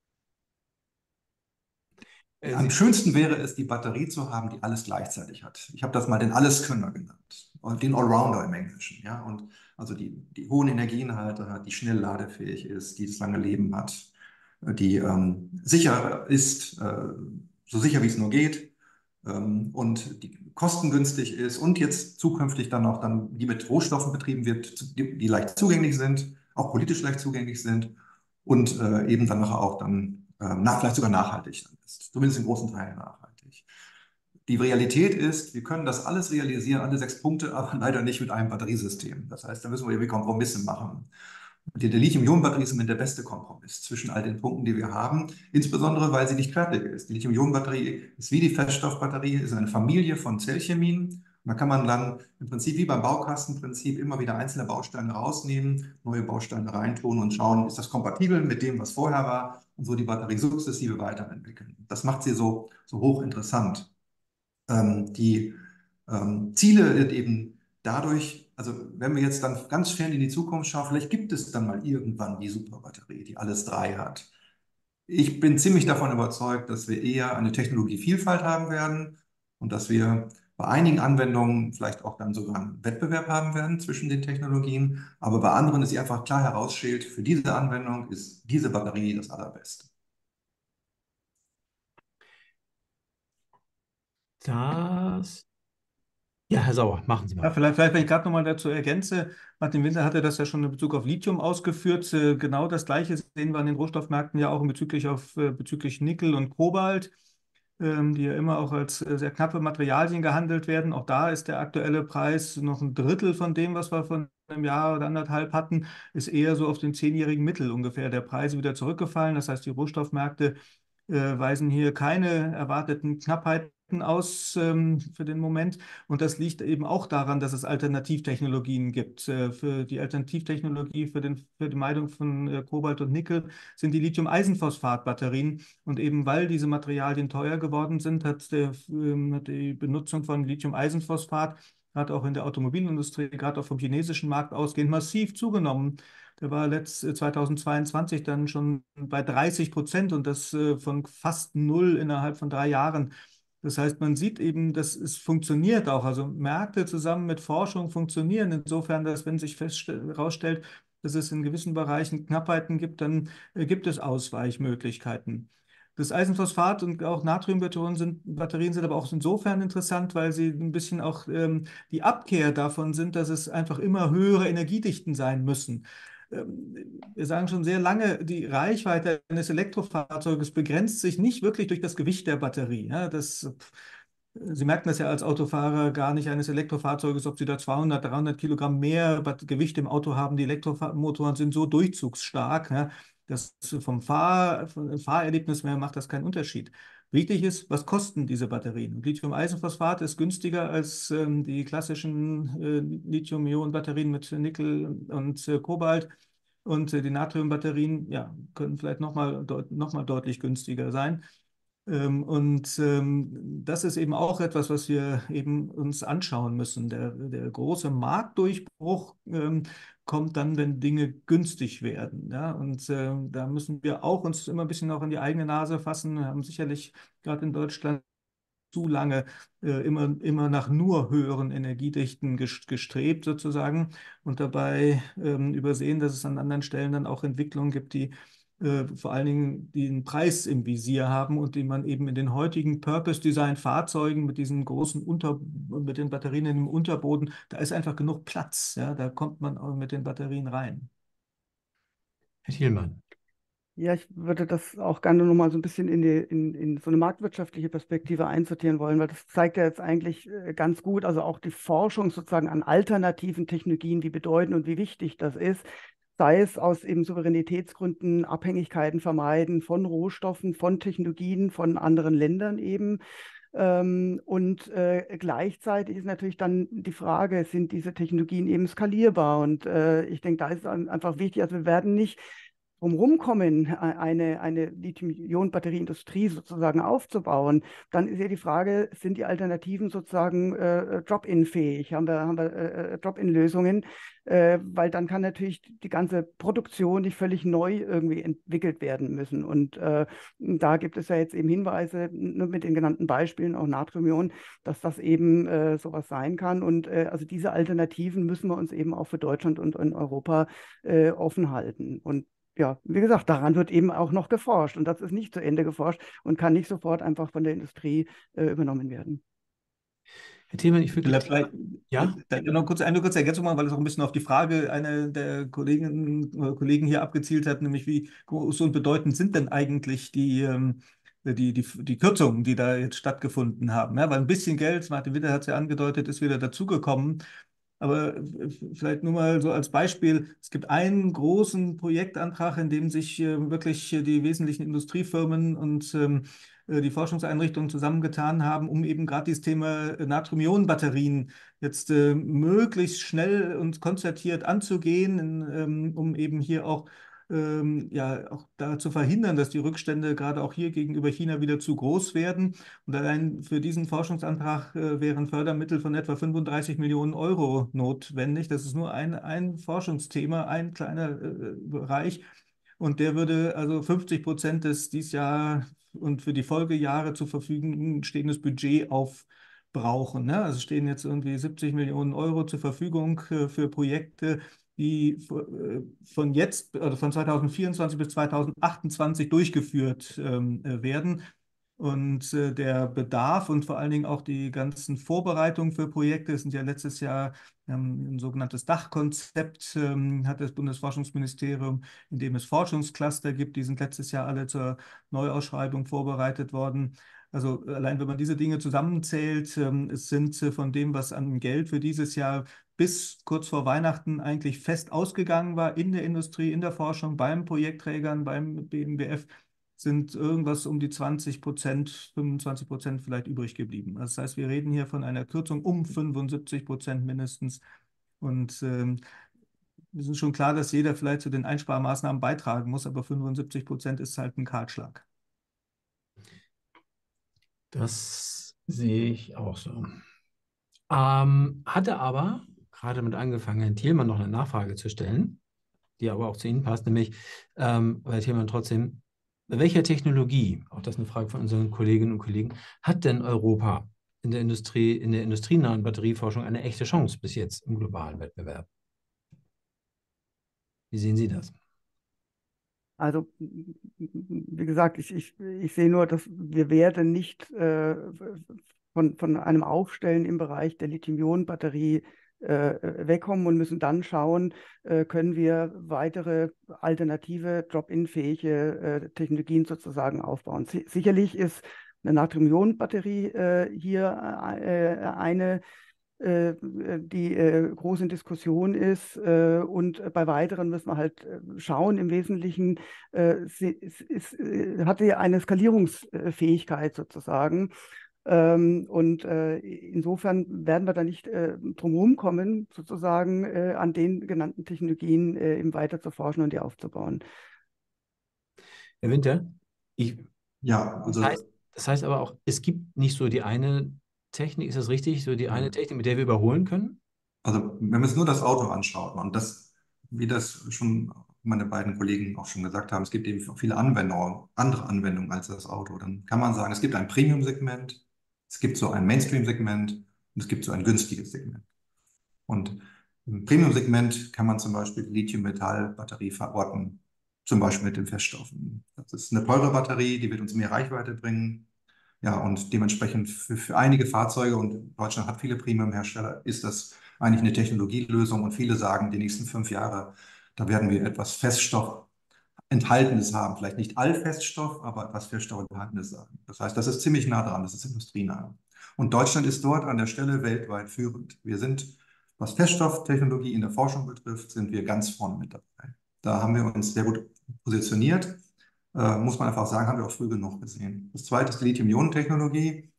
Speaker 1: Äh,
Speaker 2: am
Speaker 1: Sie,
Speaker 2: schönsten wäre es, die Batterie zu haben, die alles gleichzeitig hat. Ich habe das mal den Alleskönner genannt, und den Allrounder im Englischen. Ja? Und also die, die hohen Energieinhalte hat, die schnell ladefähig ist, die das lange Leben hat, äh, die ähm, sicher ist, äh, so sicher wie es nur geht, ähm, und die kostengünstig ist und jetzt zukünftig dann auch dann, die mit Rohstoffen betrieben wird, die, die leicht zugänglich sind, auch politisch leicht zugänglich sind und äh, eben dann nachher auch dann äh, nach, vielleicht sogar nachhaltig dann ist, zumindest in großen Teilen nachhaltig. Die Realität ist, wir können das alles realisieren, alle sechs Punkte, aber leider nicht mit einem Batteriesystem. Das heißt, da müssen wir irgendwie Kompromisse machen. Und die Lithium-Ionen-Batterie ist immer der beste Kompromiss zwischen all den Punkten, die wir haben, insbesondere weil sie nicht fertig ist. Die Lithium-Ionen-Batterie ist wie die Feststoffbatterie, ist eine Familie von Zellchemien. Da kann man dann im Prinzip wie beim Baukastenprinzip immer wieder einzelne Bausteine rausnehmen, neue Bausteine reintun und schauen, ist das kompatibel mit dem, was vorher war, und so die Batterie sukzessive weiterentwickeln. Das macht sie so, so hochinteressant. Ähm, die ähm, Ziele sind eben dadurch, also wenn wir jetzt dann ganz fern in die Zukunft schauen, vielleicht gibt es dann mal irgendwann die Superbatterie, die alles drei hat. Ich bin ziemlich davon überzeugt, dass wir eher eine Technologievielfalt haben werden und dass wir bei einigen Anwendungen vielleicht auch dann sogar einen Wettbewerb haben werden zwischen den Technologien, aber bei anderen ist sie einfach klar herausschält, für diese Anwendung ist diese Batterie das Allerbeste.
Speaker 1: das. Ja, Herr Sauer, machen Sie
Speaker 4: Ja,
Speaker 1: mal.
Speaker 4: vielleicht, vielleicht, wenn ich gerade nochmal dazu ergänze, Martin Winter hatte das ja schon in Bezug auf Lithium ausgeführt. Äh, Genau das Gleiche sehen wir an den Rohstoffmärkten ja auch in bezüglich auf äh, bezüglich Nickel und Kobalt, ähm, die ja immer auch als äh, sehr knappe Materialien gehandelt werden. Auch da ist der aktuelle Preis noch ein Drittel von dem, was wir von einem Jahr oder anderthalb hatten, ist eher so auf den zehnjährigen Mittel ungefähr der Preise wieder zurückgefallen. Das heißt, die Rohstoffmärkte äh, weisen hier keine erwarteten Knappheiten aus ähm, für den Moment. Und das liegt eben auch daran, dass es Alternativtechnologien gibt. Äh, für die Alternativtechnologie für, den, für die Meidung von äh, Kobalt und Nickel sind die Lithium-Eisenphosphat-Batterien. Und eben weil diese Materialien teuer geworden sind, hat, der, ähm, hat die Benutzung von Lithium-Eisenphosphat gerade auch in der Automobilindustrie, gerade auch vom chinesischen Markt ausgehend, massiv zugenommen. der war letzt, äh, zweitausendzweiundzwanzig dann schon bei dreißig Prozent und das äh, von fast null innerhalb von drei Jahren. Das heißt, man sieht eben, dass es funktioniert auch. Also Märkte zusammen mit Forschung funktionieren insofern, dass wenn sich herausstellt, dass es in gewissen Bereichen Knappheiten gibt, dann äh, gibt es Ausweichmöglichkeiten. Das Eisenphosphat und auch Natriumbatterien sind, Batterien sind aber auch insofern interessant, weil sie ein bisschen auch ähm, die Abkehr davon sind, dass es einfach immer höhere Energiedichten sein müssen. Ähm, Wir sagen schon sehr lange, die Reichweite eines Elektrofahrzeuges begrenzt sich nicht wirklich durch das Gewicht der Batterie. Ja, das, Sie merken das ja als Autofahrer gar nicht eines Elektrofahrzeuges, ob Sie da zweihundert, dreihundert Kilogramm mehr Gewicht im Auto haben. Die Elektromotoren sind so durchzugsstark, ja, dass vom Fahr vom Fahrerlebnis mehr macht das keinen Unterschied. Wichtig ist, was kosten diese Batterien? Lithium-Eisenphosphat ist günstiger als ähm, die klassischen äh, Lithium-Ionen-Batterien mit Nickel und äh, Kobalt. Und äh, die Natriumbatterien, ja, können vielleicht nochmal deut noch mal deutlich günstiger sein. Ähm, und ähm, das ist eben auch etwas, was wir eben uns anschauen müssen. Der, der große Marktdurchbruch ähm, kommt dann, wenn Dinge günstig werden. Ja? Und ähm, da müssen wir auch uns immer ein bisschen auch in die eigene Nase fassen. Wir haben sicherlich gerade in Deutschland zu lange äh, immer, immer nach nur höheren Energiedichten gestrebt sozusagen und dabei ähm, übersehen, dass es an anderen Stellen dann auch Entwicklungen gibt, die äh, vor allen Dingen den Preis im Visier haben und die man eben in den heutigen Purpose-Design-Fahrzeugen mit diesen großen Unter mit den Batterien im Unterboden, da ist einfach genug Platz, ja, da kommt man auch mit den Batterien rein.
Speaker 1: Herr Thielmann.
Speaker 5: Ja, ich würde das auch gerne nochmal so ein bisschen in, die, in, in so eine marktwirtschaftliche Perspektive einsortieren wollen, weil das zeigt ja jetzt eigentlich äh, ganz gut, also auch die Forschung sozusagen an alternativen Technologien, wie bedeutend und wie wichtig das ist, sei es aus eben Souveränitätsgründen, Abhängigkeiten vermeiden von Rohstoffen, von Technologien, von anderen Ländern eben. Ähm, und äh, gleichzeitig ist natürlich dann die Frage, sind diese Technologien eben skalierbar? Und äh, ich denke, da ist es einfach wichtig, also wir werden nicht drumherum kommen, eine, eine Lithium-Ionen-Batterieindustrie sozusagen aufzubauen, dann ist ja die Frage, sind die Alternativen sozusagen äh, Drop-in-fähig? Haben wir, haben wir äh, Drop-in-Lösungen? Äh, weil dann kann natürlich die ganze Produktion nicht völlig neu irgendwie entwickelt werden müssen. Und äh, da gibt es ja jetzt eben Hinweise, nur mit den genannten Beispielen, auch Natrium-Ionen, dass das eben äh, sowas sein kann. Und äh, also diese Alternativen müssen wir uns eben auch für Deutschland und in Europa äh, offen halten. Und ja, wie gesagt, daran wird eben auch noch geforscht und das ist nicht zu Ende geforscht und kann nicht sofort einfach von der Industrie äh, übernommen werden.
Speaker 1: Herr Thielmann, ich würde
Speaker 4: Vielleicht
Speaker 1: ja?
Speaker 4: äh, noch kurz, eine kurze Ergänzung machen, weil es auch ein bisschen auf die Frage einer der Kolleginnen oder Kollegen hier abgezielt hat, nämlich wie groß und bedeutend sind denn eigentlich die, ähm, die, die, die Kürzungen, die da jetzt stattgefunden haben. Ja, weil ein bisschen Geld, Martin Witter hat es ja angedeutet, ist wieder dazugekommen. Aber vielleicht nur mal so als Beispiel, es gibt einen großen Projektantrag, in dem sich äh, wirklich die wesentlichen Industriefirmen und ähm, äh, die Forschungseinrichtungen zusammengetan haben, um eben gerade dieses Thema Natrium-Ionen-Batterien jetzt äh, möglichst schnell und konzertiert anzugehen, in, ähm, um eben hier auch ähm, ja, auch da zu verhindern, dass die Rückstände gerade auch hier gegenüber China wieder zu groß werden. Und allein für diesen Forschungsantrag äh, wären Fördermittel von etwa fünfunddreißig Millionen Euro notwendig. Das ist nur ein, ein Forschungsthema, ein kleiner äh, Bereich. Und der würde also fünfzig Prozent des dieses Jahr und für die Folgejahre zur Verfügung stehendes Budget aufbrauchen. Ne? Also stehen jetzt irgendwie siebzig Millionen Euro zur Verfügung äh, für Projekte, die äh, von jetzt, also von zweitausendvierundzwanzig bis zweitausendachtundzwanzig durchgeführt ähm, äh, werden. Und äh, der Bedarf und vor allen Dingen auch die ganzen Vorbereitungen für Projekte sind ja letztes Jahr ähm, ein sogenanntes Dachkonzept, ähm, hat das Bundesforschungsministerium, in dem es Forschungscluster gibt. Die sind letztes Jahr alle zur Neuausschreibung vorbereitet worden. Also allein wenn man diese Dinge zusammenzählt, ähm, es sind äh, von dem, was an Geld für dieses Jahr bis kurz vor Weihnachten eigentlich fest ausgegangen war in der Industrie, in der Forschung, beim Projektträgern, beim B M B F, sind irgendwas um die zwanzig Prozent, fünfundzwanzig Prozent vielleicht übrig geblieben. Also das heißt, wir reden hier von einer Kürzung um fünfundsiebzig Prozent mindestens. Und ähm, wir sind schon klar, dass jeder vielleicht zu den Einsparmaßnahmen beitragen muss, aber fünfundsiebzig Prozent ist halt ein Kahlschlag.
Speaker 1: Das sehe ich auch so. Ähm, hatte aber gerade mit angefangen, Herrn Thielmann noch eine Nachfrage zu stellen. die aber auch zu Ihnen passt, nämlich, ähm, Herr Thielmann, trotzdem, bei welcher Technologie, auch das ist eine Frage von unseren Kolleginnen und Kollegen, hat denn Europa in der Industrie, in der industrienahen Batterieforschung eine echte Chance bis jetzt im globalen Wettbewerb? Wie sehen Sie das?
Speaker 5: Also, wie gesagt, ich, ich, ich sehe nur, dass wir werden nicht äh, von, von einem Aufstellen im Bereich der Lithium-Ionen-Batterie äh, wegkommen und müssen dann schauen, äh, können wir weitere alternative, drop-in-fähige äh, Technologien sozusagen aufbauen. Si sicherlich ist eine Natrium-Ionen-Batterie äh, hier äh, eine, äh, die äh, groß in Diskussion ist. Äh, und bei weiteren müssen wir halt äh, schauen. Im Wesentlichen äh, sie, ist, ist, äh, hat sie eine Skalierungsfähigkeit sozusagen. Ähm, und äh, insofern werden wir da nicht äh, drum herum kommen, sozusagen äh, an den genannten Technologien äh, eben weiter zu forschen und die aufzubauen.
Speaker 1: Herr Winter, ich,
Speaker 2: Ja,
Speaker 1: das
Speaker 2: also
Speaker 1: heißt, das heißt aber auch, es gibt nicht so die eine Technik, ist das richtig, so die eine Technik, mit der wir überholen können?
Speaker 2: Also, wenn man jetzt nur das Auto anschaut und das, wie das schon meine beiden Kollegen auch schon gesagt haben, es gibt eben auch viele Anwendungen, andere Anwendungen als das Auto, dann kann man sagen, es gibt ein Premium-Segment, es gibt so ein Mainstream-Segment und es gibt so ein günstiges Segment. Und im Premium-Segment kann man zum Beispiel Lithium-Metall-Batterie verorten, zum Beispiel mit den Feststoffen. Das ist eine teure Batterie, die wird uns mehr Reichweite bringen. Ja, und dementsprechend für, für einige Fahrzeuge, und Deutschland hat viele Premium-Hersteller, ist das eigentlich eine Technologielösung. Und viele sagen, die nächsten fünf Jahre, da werden wir etwas Feststoffenthaltenes haben. Vielleicht nicht Allfeststoff, aber etwas Feststoffenthaltenes haben. Das heißt, das ist ziemlich nah dran, das ist industrienah. Und Deutschland ist dort an der Stelle weltweit führend. Wir sind, was Feststofftechnologie in der Forschung betrifft, sind wir ganz vorne mit dabei. Da haben wir uns sehr gut positioniert. Äh, muss man einfach sagen, haben wir auch früh genug gesehen. Das zweite ist die Lithium-Ionen-Technologie.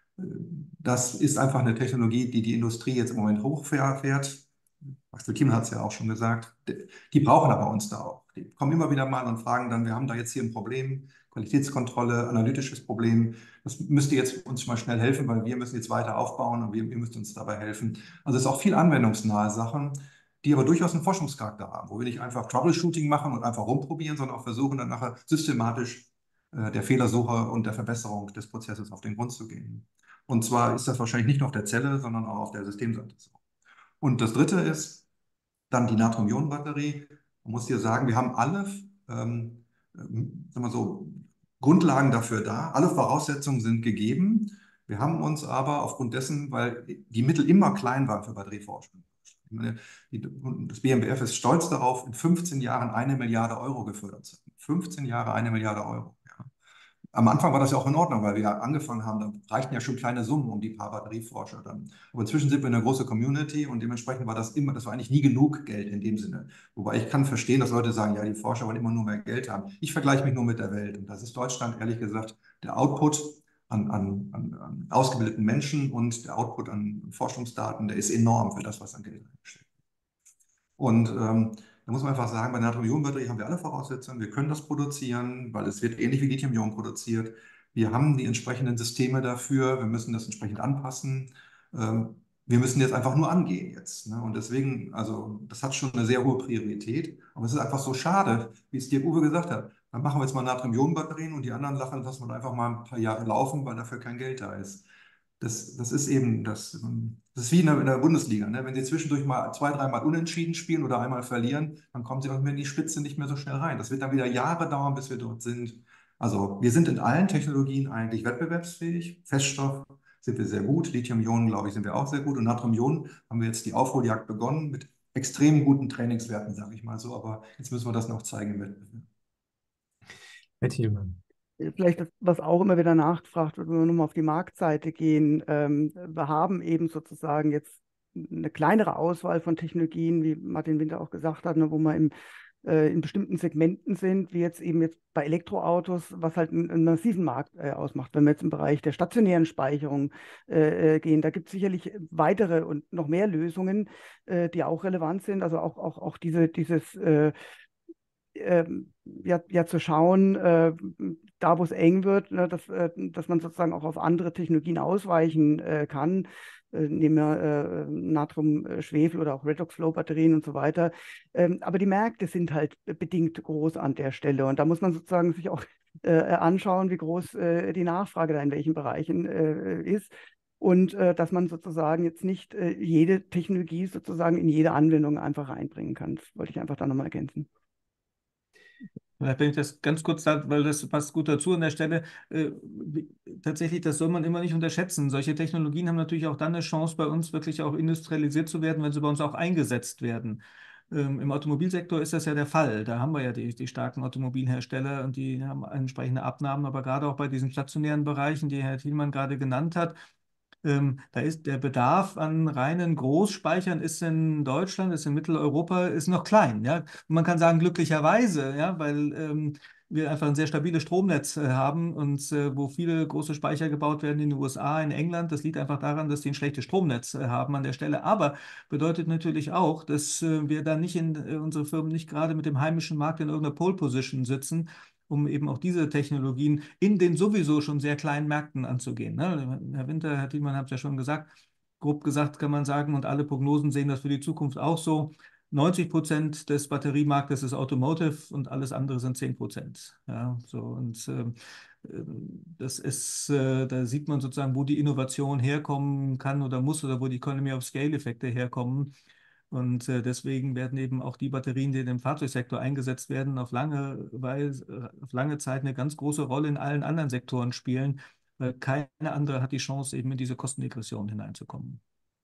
Speaker 2: Das ist einfach eine Technologie, die die Industrie jetzt im Moment hochfährt. Axel Thielmann hat es ja auch schon gesagt. Die brauchen aber uns da auch. Die kommen immer wieder mal und fragen dann, wir haben da jetzt hier ein Problem, Qualitätskontrolle, analytisches Problem. Das müsst ihr jetzt uns mal schnell helfen, weil wir müssen jetzt weiter aufbauen und wir, ihr müsst uns dabei helfen. Also es ist auch viel anwendungsnahe Sachen, die aber durchaus einen Forschungscharakter haben, wo wir nicht einfach Troubleshooting machen und einfach rumprobieren, sondern auch versuchen, dann nachher systematisch äh, der Fehlersuche und der Verbesserung des Prozesses auf den Grund zu gehen. Und zwar ist das wahrscheinlich nicht nur auf der Zelle, sondern auch auf der Systemseite so. Und das Dritte ist dann die Natrium-Ionen-Batterie. Man muss hier sagen, wir haben alle, ähm, ähm, sagen wir so, Grundlagen dafür da. Alle Voraussetzungen sind gegeben. Wir haben uns aber aufgrund dessen, weil die Mittel immer klein waren für Batterieforschung. Das B M B F ist stolz darauf, in fünfzehn Jahren eine Milliarde Euro gefördert zu haben. fünfzehn Jahre eine Milliarde Euro. Ja. Am Anfang war das ja auch in Ordnung, weil wir ja angefangen haben, da reichten ja schon kleine Summen um die paar Batterieforscher dann. Aber inzwischen sind wir eine große Community und dementsprechend war das immer, das war eigentlich nie genug Geld in dem Sinne. Wobei ich kann verstehen, dass Leute sagen, ja, die Forscher wollen immer nur mehr Geld haben. Ich vergleiche mich nur mit der Welt und das ist Deutschland, ehrlich gesagt, der Output an, an, an, an ausgebildeten Menschen und der Output an Forschungsdaten, der ist enorm für das, was an Geld einsteckt. Und ähm, da muss man einfach sagen, bei der Natrium-Ionen-Batterie haben wir alle Voraussetzungen. Wir können das produzieren, weil es wird ähnlich wie Lithium-Ionen produziert. Wir haben die entsprechenden Systeme dafür. Wir müssen das entsprechend anpassen. Ähm, wir müssen jetzt einfach nur angehen jetzt. Ne? Und deswegen, also das hat schon eine sehr hohe Priorität. Aber es ist einfach so schade, wie es Dirk Uwe gesagt hat. Dann machen wir jetzt mal Natrium-Ionen-Batterien und die anderen Sachen lassen wir einfach mal ein paar Jahre laufen, weil dafür kein Geld da ist. Das, das ist eben, das, das ist wie in der, in der Bundesliga. Ne? Wenn sie zwischendurch mal zwei, dreimal unentschieden spielen oder einmal verlieren, dann kommen sie auch in die Spitze nicht mehr so schnell rein. Das wird dann wieder Jahre dauern, bis wir dort sind. Also wir sind in allen Technologien eigentlich wettbewerbsfähig. Feststoff sind wir sehr gut. Lithium-Ionen, glaube ich, sind wir auch sehr gut. Und Natrium-Ionen haben wir jetzt die Aufholjagd begonnen mit extrem guten Trainingswerten, sage ich mal so. Aber jetzt müssen wir das noch zeigen im Wettbewerb.
Speaker 1: Herr Thielmann.
Speaker 5: Vielleicht, das, was auch immer wieder nachgefragt wird, wenn wir nochmal auf die Marktseite gehen. Ähm, wir haben eben sozusagen jetzt eine kleinere Auswahl von Technologien, wie Martin Winter auch gesagt hat, ne, wo wir im, äh, in bestimmten Segmenten sind, wie jetzt eben jetzt bei Elektroautos, was halt einen, einen massiven Markt äh, ausmacht. Wenn wir jetzt im Bereich der stationären Speicherung äh, gehen, da gibt es sicherlich weitere und noch mehr Lösungen, äh, die auch relevant sind. Also auch, auch, auch diese, dieses äh, Ähm, ja, ja zu schauen, äh, da wo es eng wird, ne, dass, äh, dass man sozusagen auch auf andere Technologien ausweichen äh, kann. äh, nehmen wir äh, Natrium, äh, Schwefel oder auch Redox-Flow-Batterien und so weiter. Ähm, aber die Märkte sind halt bedingt groß an der Stelle. Und da muss man sozusagen sich auch äh, anschauen, wie groß äh, die Nachfrage da in welchen Bereichen äh, ist. Und äh, dass man sozusagen jetzt nicht äh, jede Technologie sozusagen in jede Anwendung einfach reinbringen kann. Das wollte ich einfach da nochmal ergänzen.
Speaker 4: Vielleicht, wenn ich das ganz kurz sage, weil das passt gut dazu an der Stelle. Äh, wie- tatsächlich, das soll man immer nicht unterschätzen. Solche Technologien haben natürlich auch dann eine Chance, bei uns wirklich auch industrialisiert zu werden, wenn sie bei uns auch eingesetzt werden. Ähm, im Automobilsektor ist das ja der Fall. Da haben wir ja die, die starken Automobilhersteller und die haben entsprechende Abnahmen. Aber gerade auch bei diesen stationären Bereichen, die Herr Thielmann gerade genannt hat, ähm, da ist der Bedarf an reinen Großspeichern ist in Deutschland, ist in Mitteleuropa, ist noch klein. Ja? Und man kann sagen, glücklicherweise, ja, weil ähm, wir einfach ein sehr stabiles Stromnetz äh, haben und äh, wo viele große Speicher gebaut werden in den U S A, in England. Das liegt einfach daran, dass die ein schlechtes Stromnetz äh, haben an der Stelle. Aber bedeutet natürlich auch, dass äh, wir da nicht in äh, unsere Firmen nicht gerade mit dem heimischen Markt in irgendeiner Pole Position sitzen, um eben auch diese Technologien in den sowieso schon sehr kleinen Märkten anzugehen. Ne? Herr Winter, Herr Thielmann hat es ja schon gesagt, grob gesagt kann man sagen, und alle Prognosen sehen das für die Zukunft auch so, neunzig Prozent des Batteriemarktes ist Automotive und alles andere sind zehn Prozent. Ja, so, und ähm, das ist, äh, da sieht man sozusagen, wo die Innovation herkommen kann oder muss oder wo die Economy of Scale-Effekte herkommen. Und äh, deswegen werden eben auch die Batterien, die in dem Fahrzeugsektor eingesetzt werden, auf lange, Weise, auf lange Zeit eine ganz große Rolle in allen anderen Sektoren spielen, weil keine andere hat die Chance, eben in diese Kostendegression hineinzukommen.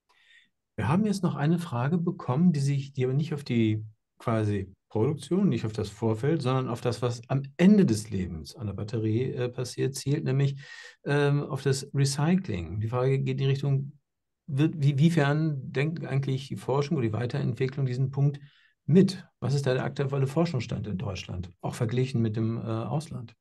Speaker 1: Wir haben jetzt noch eine Frage bekommen, die sich, die aber nicht auf die quasi Produktion, nicht auf das Vorfeld, sondern auf das, was am Ende des Lebens an der Batterie äh, passiert, zielt, nämlich ähm, auf das Recycling. Die Frage geht in die Richtung, wird, wie, wiefern denkt eigentlich die Forschung oder die Weiterentwicklung diesen Punkt mit? Was ist da der aktuelle Forschungsstand in Deutschland, auch verglichen mit dem äh, Ausland?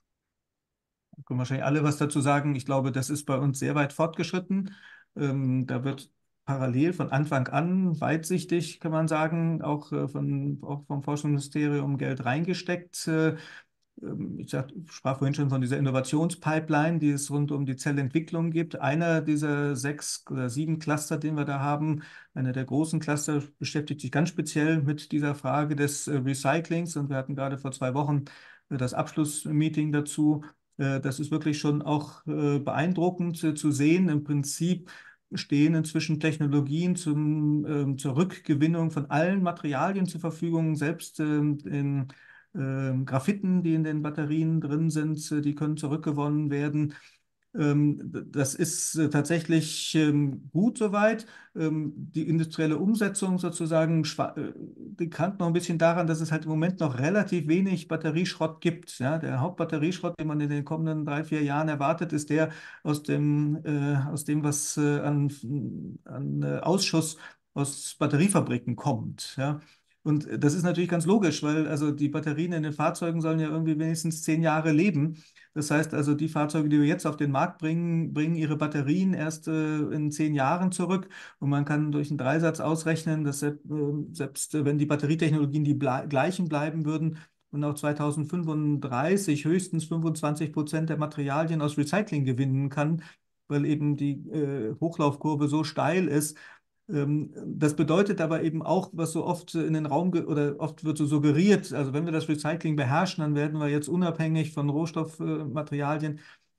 Speaker 4: Da können wahrscheinlich alle was dazu sagen. Ich glaube, das ist bei uns sehr weit fortgeschritten. Ähm, da wird parallel von Anfang an weitsichtig, kann man sagen, auch, äh, von, auch vom Forschungsministerium Geld reingesteckt. Äh, ähm, Ich sag, sprach vorhin schon von dieser Innovationspipeline, die es rund um die Zellentwicklung gibt. Einer dieser sechs oder sieben Cluster, den wir da haben, einer der großen Cluster, beschäftigt sich ganz speziell mit dieser Frage des äh, Recyclings. Und wir hatten gerade vor zwei Wochen äh, das Abschlussmeeting dazu. Äh, Das ist wirklich schon auch äh, beeindruckend äh, zu sehen. Im Prinzip stehen inzwischen Technologien zum, ähm, zur Rückgewinnung von allen Materialien zur Verfügung, selbst ähm, in ähm, Graphiten, die in den Batterien drin sind, äh, die können zurückgewonnen werden. Ähm, d- das ist äh, tatsächlich ähm, gut soweit. Ähm, die industrielle Umsetzung sozusagen, schwa- äh, die krankt noch ein bisschen daran, dass es halt im Moment noch relativ wenig Batterieschrott gibt. Ja, der Hauptbatterieschrott, den man in den kommenden drei, vier Jahren erwartet, ist der aus dem, äh, aus dem was äh, an, an äh, Ausschuss aus Batteriefabriken kommt. Ja. Und das ist natürlich ganz logisch, weil also die Batterien in den Fahrzeugen sollen ja irgendwie wenigstens zehn Jahre leben. Das heißt also, die Fahrzeuge, die wir jetzt auf den Markt bringen, bringen ihre Batterien erst äh, in zehn Jahren zurück. Und man kann durch einen Dreisatz ausrechnen, dass selbst, äh, selbst äh, wenn die Batterietechnologien die ble gleichen bleiben würden und auch zweitausendfünfunddreißig höchstens fünfundzwanzig Prozent der Materialien aus Recycling gewinnen kann, weil eben die äh, Hochlaufkurve so steil ist. Ähm, Das bedeutet aber eben auch, was so oft in den Raum ge- oder oft wird so suggeriert, also wenn wir das Recycling beherrschen, dann werden wir jetzt unabhängig von Rohstoffmaterialien.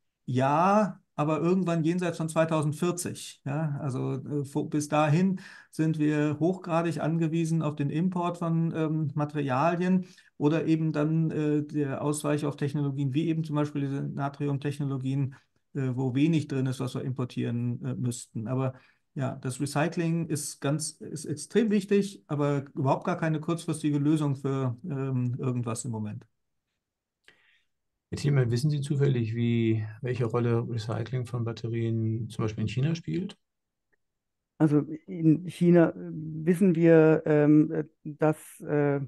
Speaker 4: Ja, aber irgendwann jenseits von zweitausendvierzig. Ja, also äh, vor- bis dahin sind wir hochgradig angewiesen auf den Import von ähm, Materialien oder eben dann äh, der Ausweich auf Technologien wie eben zum Beispiel diese Natriumtechnologien, äh, wo wenig drin ist, was wir importieren äh, müssten. Aber ja, das Recycling ist ganz, ist extrem wichtig, aber überhaupt gar keine kurzfristige Lösung für ähm, irgendwas im Moment.
Speaker 1: Herr Thielmann, wissen Sie zufällig, wie, welche Rolle Recycling von Batterien zum Beispiel in China spielt?
Speaker 5: Also in China äh, wissen wir, ähm, äh, dass äh,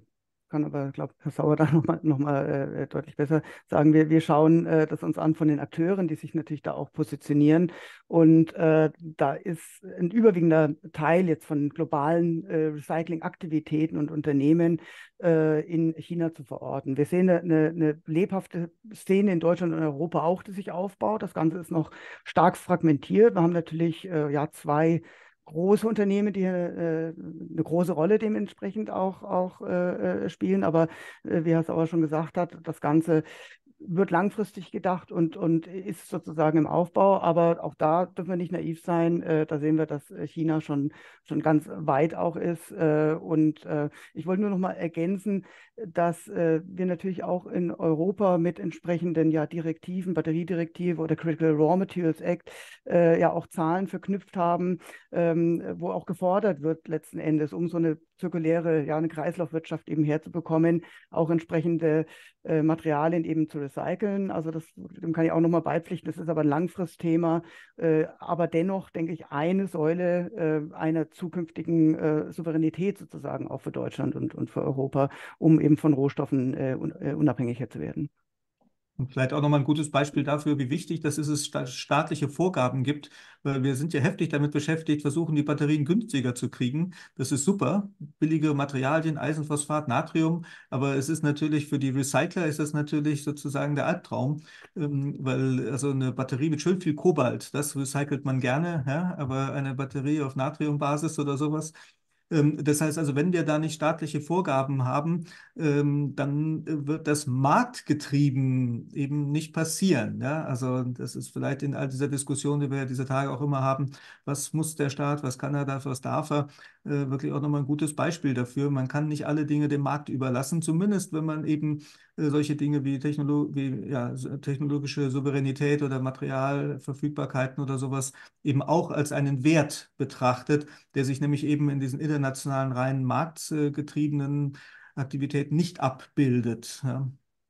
Speaker 5: kann aber, ich glaube, Herr Sauer da nochmal noch mal, äh, deutlich besser sagen. Wir, wir schauen äh, das uns an von den Akteuren, die sich natürlich da auch positionieren. Und äh, da ist ein überwiegender Teil jetzt von globalen äh, Recycling-Aktivitäten und Unternehmen äh, in China zu verorten. Wir sehen eine, eine, eine lebhafte Szene in Deutschland und Europa auch, die sich aufbaut. Das Ganze ist noch stark fragmentiert. Wir haben natürlich äh, ja zwei große Unternehmen, die äh, eine große Rolle dementsprechend auch, auch äh, spielen. Aber äh, wie Herr Sauer schon gesagt hat, das Ganze wird langfristig gedacht und, und ist sozusagen im Aufbau. Aber auch da dürfen wir nicht naiv sein. Äh, da sehen wir, dass China schon, schon ganz weit auch ist. Äh, und äh, ich wollte nur noch mal ergänzen, dass äh, wir natürlich auch in Europa mit entsprechenden ja, Direktiven, Batteriedirektive oder Critical Raw Materials Act, äh, ja auch Zahlen verknüpft haben, ähm, wo auch gefordert wird letzten Endes, um so eine zirkuläre, ja, eine Kreislaufwirtschaft eben herzubekommen, auch entsprechende äh, Materialien eben zu recyceln. Also das, dem kann ich auch nochmal beipflichten. Das ist aber ein Langfristthema, äh, aber dennoch, denke ich, eine Säule äh, einer zukünftigen äh, Souveränität sozusagen auch für Deutschland und, und für Europa, um eben von Rohstoffen äh, un äh, unabhängiger zu werden.
Speaker 4: Und vielleicht auch nochmal ein gutes Beispiel dafür, wie wichtig das ist, es sta- staatliche Vorgaben gibt, weil wir sind ja heftig damit beschäftigt, versuchen die Batterien günstiger zu kriegen. Das ist super, billige Materialien, Eisenphosphat, Natrium, aber es ist natürlich für die Recycler ist das natürlich sozusagen der Albtraum, ähm, weil also eine Batterie mit schön viel Kobalt, das recycelt man gerne, ja, aber eine Batterie auf Natriumbasis oder sowas. Ähm, Das heißt also, wenn wir da nicht staatliche Vorgaben haben, ähm, dann äh, wird das marktgetrieben eben nicht passieren. Ja? Also das ist vielleicht in all dieser Diskussion, die wir ja diese Tage auch immer haben, was muss der Staat, was kann er dafür, was darf er, äh, wirklich auch nochmal ein gutes Beispiel dafür. Man kann nicht alle Dinge dem Markt überlassen, zumindest wenn man eben äh, solche Dinge wie, Technolo wie ja, technologische Souveränität oder Materialverfügbarkeiten oder sowas eben auch als einen Wert betrachtet, der sich nämlich eben in diesen internationalen reinen marktgetriebenen Aktivitäten nicht abbildet. Ja.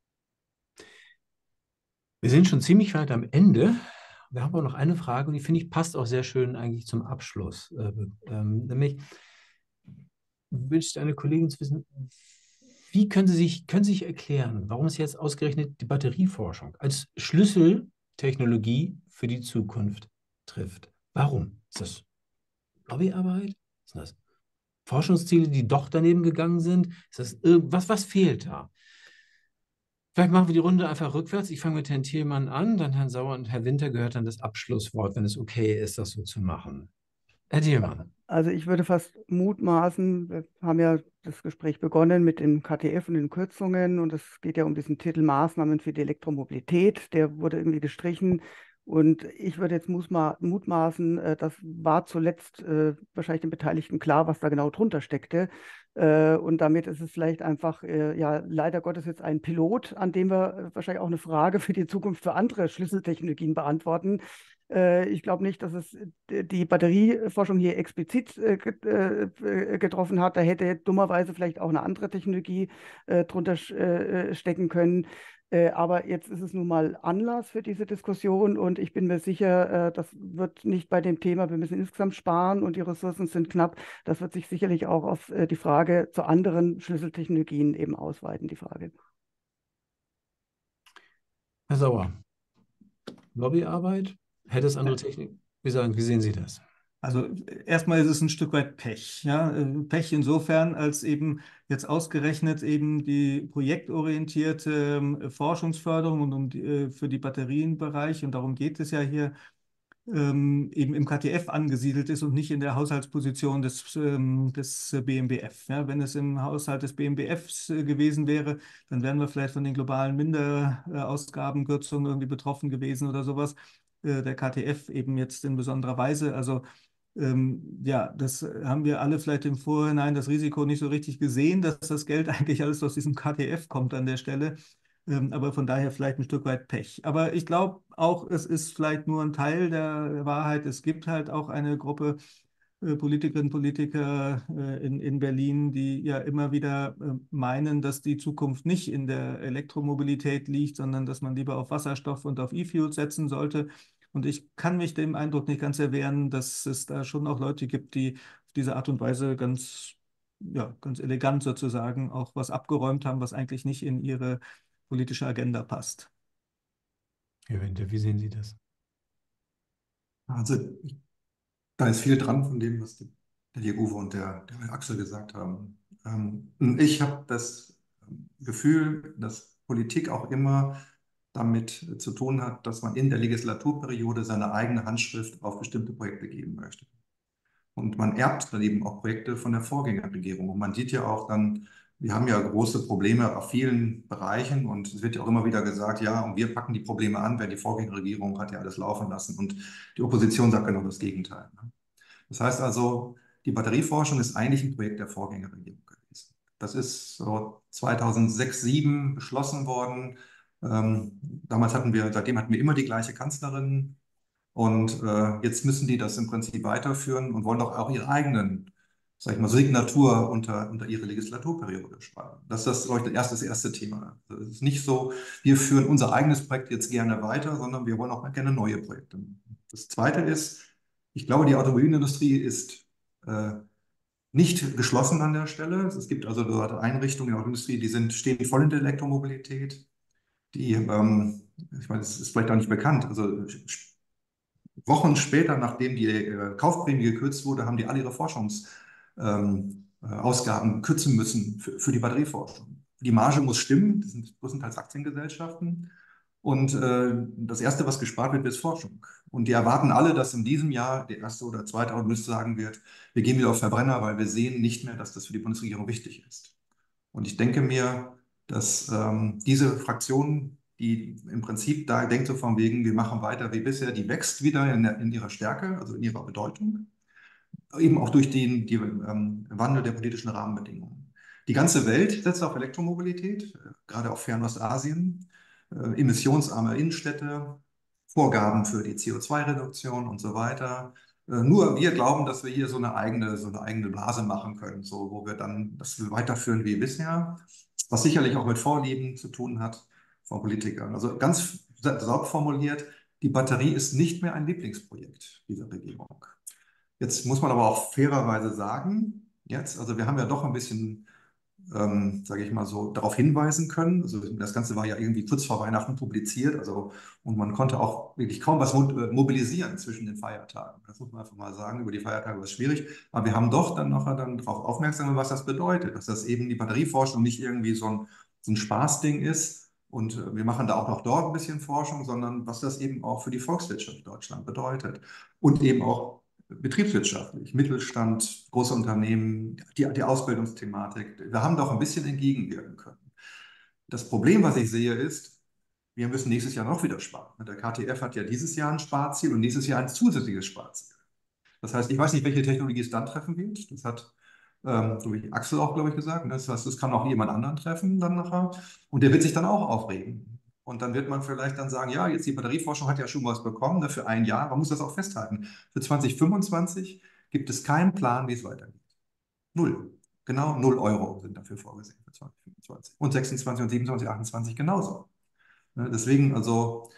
Speaker 1: Wir sind schon ziemlich weit am Ende. Wir haben aber noch eine Frage und die finde ich passt auch sehr schön eigentlich zum Abschluss. Äh, ähm, nämlich wünscht eine Kollegin zu wissen, wie können Sie sich, können Sie sich erklären, warum es jetzt ausgerechnet die Batterieforschung als Schlüsseltechnologie für die Zukunft trifft? Warum? Ist das Lobbyarbeit? Sind das Forschungsziele, die doch daneben gegangen sind? Ist das irgendwas, was fehlt da? Vielleicht machen wir die Runde einfach rückwärts. Ich fange mit Herrn Thielmann an, dann Herrn Sauer und Herr Winter gehört dann das Abschlusswort, wenn es okay ist, das so zu machen. Herr Thielmann.
Speaker 5: Also ich würde fast mutmaßen, wir haben ja das Gespräch begonnen mit dem K T F und den Kürzungen und es geht ja um diesen Titel Maßnahmen für die Elektromobilität, der wurde irgendwie gestrichen und ich würde jetzt mutma mutmaßen, äh, das war zuletzt äh, wahrscheinlich den Beteiligten klar, was da genau drunter steckte äh, und damit ist es vielleicht einfach, äh, ja leider Gottes jetzt ein Pilot, an dem wir äh, wahrscheinlich auch eine Frage für die Zukunft für andere Schlüsseltechnologien beantworten. Ich glaube nicht, dass es die Batterieforschung hier explizit äh, getroffen hat. Da hätte dummerweise vielleicht auch eine andere Technologie äh, drunter äh, stecken können. Äh, aber jetzt ist es nun mal Anlass für diese Diskussion und ich bin mir sicher, äh, das wird nicht bei dem Thema, wir müssen insgesamt sparen und die Ressourcen sind knapp. Das wird sich sicherlich auch auf äh, die Frage zu anderen Schlüsseltechnologien eben ausweiten, die Frage.
Speaker 1: Herr Sauer, Lobbyarbeit? Hätte es andere Technik? Wie sagen, wie sehen Sie das?
Speaker 4: Also erstmal ist es ein Stück weit Pech. Ja? Pech insofern, als eben jetzt ausgerechnet eben die projektorientierte Forschungsförderung und um die, für die Batterienbereich, und darum geht es ja hier, ähm, eben im K T F angesiedelt ist und nicht in der Haushaltsposition des, ähm, des B M B F. Ja? Wenn es im Haushalt des B M B Fs äh, gewesen wäre, dann wären wir vielleicht von den globalen Minderausgabenkürzungen irgendwie betroffen gewesen oder sowas. Der K T F eben jetzt in besonderer Weise. Also ähm, ja, das haben wir alle vielleicht im Vorhinein das Risiko nicht so richtig gesehen, dass das Geld eigentlich alles aus diesem K T F kommt an der Stelle. Ähm, aber von daher vielleicht ein Stück weit Pech. Aber ich glaube auch, es ist vielleicht nur ein Teil der Wahrheit. Es gibt halt auch eine Gruppe äh, Politikerinnen und Politiker äh, in, in Berlin, die ja immer wieder äh, meinen, dass die Zukunft nicht in der Elektromobilität liegt, sondern dass man lieber auf Wasserstoff und auf E-Fuel setzen sollte. Und ich kann mich dem Eindruck nicht ganz erwehren, dass es da schon auch Leute gibt, die auf diese Art und Weise ganz ja, ganz elegant sozusagen auch was abgeräumt haben, was eigentlich nicht in ihre politische Agenda passt.
Speaker 1: Herr Winter, wie sehen Sie das?
Speaker 2: Also da ist viel dran von dem, was die, der Dirk Uwe und der, der Herr Axel gesagt haben. Ähm, ich habe das Gefühl, dass Politik auch immer damit zu tun hat, dass man in der Legislaturperiode seine eigene Handschrift auf bestimmte Projekte geben möchte. Und man erbt dann eben auch Projekte von der Vorgängerregierung. Und man sieht ja auch dann, wir haben ja große Probleme auf vielen Bereichen und es wird ja auch immer wieder gesagt, ja, und wir packen die Probleme an, weil die Vorgängerregierung hat ja alles laufen lassen und die Opposition sagt genau das Gegenteil. Ne? Das heißt also, die Batterieforschung ist eigentlich ein Projekt der Vorgängerregierung gewesen. Das ist so zweitausendsechs, zweitausendsieben beschlossen worden. Ähm, damals hatten wir, seitdem hatten wir immer die gleiche Kanzlerin. Und äh, jetzt müssen die das im Prinzip weiterführen und wollen doch auch ihre eigenen, sag ich mal, Signatur unter, unter ihre Legislaturperiode schreiben. Das ist das, glaube ich, das erste, das erste Thema. Also es ist nicht so, wir führen unser eigenes Projekt jetzt gerne weiter, sondern wir wollen auch gerne neue Projekte. Das zweite ist, ich glaube, die Automobilindustrie ist äh, nicht geschlossen an der Stelle. Es gibt also dort Einrichtungen in der Automobilindustrie, die sind, stehen voll in der Elektromobilität. Die, ähm, ich meine, das ist vielleicht auch nicht bekannt, also Wochen später, nachdem die äh, Kaufprämie gekürzt wurde, haben die alle ihre Forschungsausgaben ähm, äh, kürzen müssen für, für die Batterieforschung. Die Marge muss stimmen, das sind größtenteils Aktiengesellschaften. Und äh, das Erste, was gespart wird, ist Forschung. Und die erwarten alle, dass in diesem Jahr, der erste oder zweite August sagen wird, wir gehen wieder auf Verbrenner, weil wir sehen nicht mehr, dass das für die Bundesregierung wichtig ist. Und ich denke mir, dass ähm, diese Fraktion, die im Prinzip da denkt so von wegen, wir machen weiter wie bisher, die wächst wieder in, in ihrer Stärke, also in ihrer Bedeutung, eben auch durch den die, ähm, Wandel der politischen Rahmenbedingungen. Die ganze Welt setzt auf Elektromobilität, äh, gerade auf Fernostasien, äh, emissionsarme Innenstädte, Vorgaben für die C O zwei Reduktion und so weiter. Äh, nur wir glauben, dass wir hier so eine eigene, so eine eigene Blase machen können, so, wo wir dann das weiterführen wie bisher, was sicherlich auch mit Vorlieben zu tun hat von Politikern. Also ganz sauber formuliert, die Batterie ist nicht mehr ein Lieblingsprojekt dieser Regierung. Jetzt muss man aber auch fairerweise sagen, jetzt, also wir haben ja doch ein bisschen, ähm, sage ich mal so, darauf hinweisen können. Also das Ganze war ja irgendwie kurz vor Weihnachten publiziert, also und man konnte auch wirklich kaum was mobilisieren zwischen den Feiertagen. Das muss man einfach mal sagen. Über die Feiertage war es schwierig, aber wir haben doch dann noch dann darauf aufmerksam gemacht, was das bedeutet, dass das eben die Batterieforschung nicht irgendwie so ein, so ein Spaßding ist. Und wir machen da auch noch dort ein bisschen Forschung, sondern was das eben auch für die Volkswirtschaft Deutschland bedeutet. Und eben auch betriebswirtschaftlich, Mittelstand, große Unternehmen, die, die Ausbildungsthematik. Wir haben doch ein bisschen entgegenwirken können. Das Problem, was ich sehe, ist, wir müssen nächstes Jahr noch wieder sparen. Der K T F hat ja dieses Jahr ein Sparziel und nächstes Jahr ein zusätzliches Sparziel. Das heißt, ich weiß nicht, welche Technologie es dann treffen wird. Das hat, ähm, so wie Axel auch, glaube ich, gesagt. Das heißt, es kann auch jemand anderen treffen dann nachher. Und der wird sich dann auch aufregen. Und dann wird man vielleicht dann sagen, ja, jetzt die Batterieforschung hat ja schon was bekommen, ne, für ein Jahr. Man muss das auch festhalten. Für zwanzig fünfundzwanzig gibt es keinen Plan, wie es weitergeht. Null. Genau null Euro sind dafür vorgesehen für zwanzig fünfundzwanzig. Und sechsundzwanzig und siebenundzwanzig, achtundzwanzig genauso. Ne, deswegen also,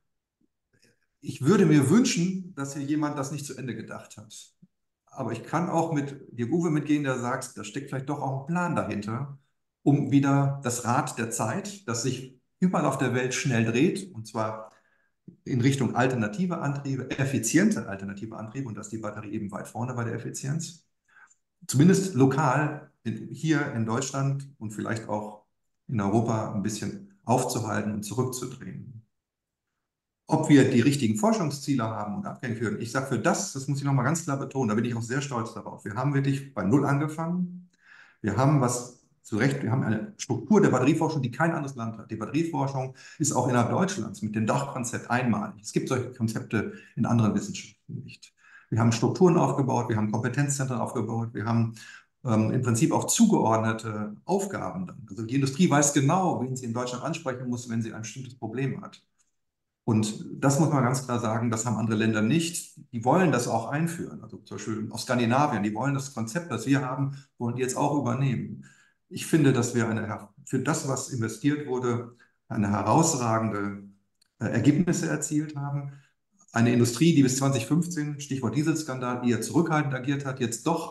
Speaker 2: ich würde mir wünschen, dass hier jemand das nicht zu Ende gedacht hat. Aber ich kann auch mit Dirk Uwe mitgehen, der sagt, da steckt vielleicht doch auch ein Plan dahinter, um wieder das Rad der Zeit, das sich überall auf der Welt schnell dreht, und zwar in Richtung alternative Antriebe, effiziente alternative Antriebe, und da ist die Batterie eben weit vorne bei der Effizienz, zumindest lokal in, hier in Deutschland und vielleicht auch in Europa ein bisschen aufzuhalten und zurückzudrehen. Ob wir die richtigen Forschungsziele haben und Abgänge führen, ich sage für das, das muss ich nochmal ganz klar betonen, da bin ich auch sehr stolz darauf. Wir haben wirklich bei Null angefangen. Wir haben was zu Recht, wir haben eine Struktur der Batterieforschung, die kein anderes Land hat. Die Batterieforschung ist auch innerhalb Deutschlands mit dem Dachkonzept einmalig. Es gibt solche Konzepte in anderen Wissenschaften nicht. Wir haben Strukturen aufgebaut, wir haben Kompetenzzentren aufgebaut, wir haben ähm, im Prinzip auch zugeordnete Aufgaben dann. Also die Industrie weiß genau, wen sie in Deutschland ansprechen muss, wenn sie ein bestimmtes Problem hat. Und das muss man ganz klar sagen, das haben andere Länder nicht. Die wollen das auch einführen. Also zum Beispiel aus Skandinavien, die wollen das Konzept, das wir haben, wollen die jetzt auch übernehmen. Ich finde, dass wir eine, für das, was investiert wurde, eine herausragende äh, Ergebnisse erzielt haben. Eine Industrie, die bis zwanzig fünfzehn, Stichwort Dieselskandal, eher zurückhaltend agiert hat, jetzt doch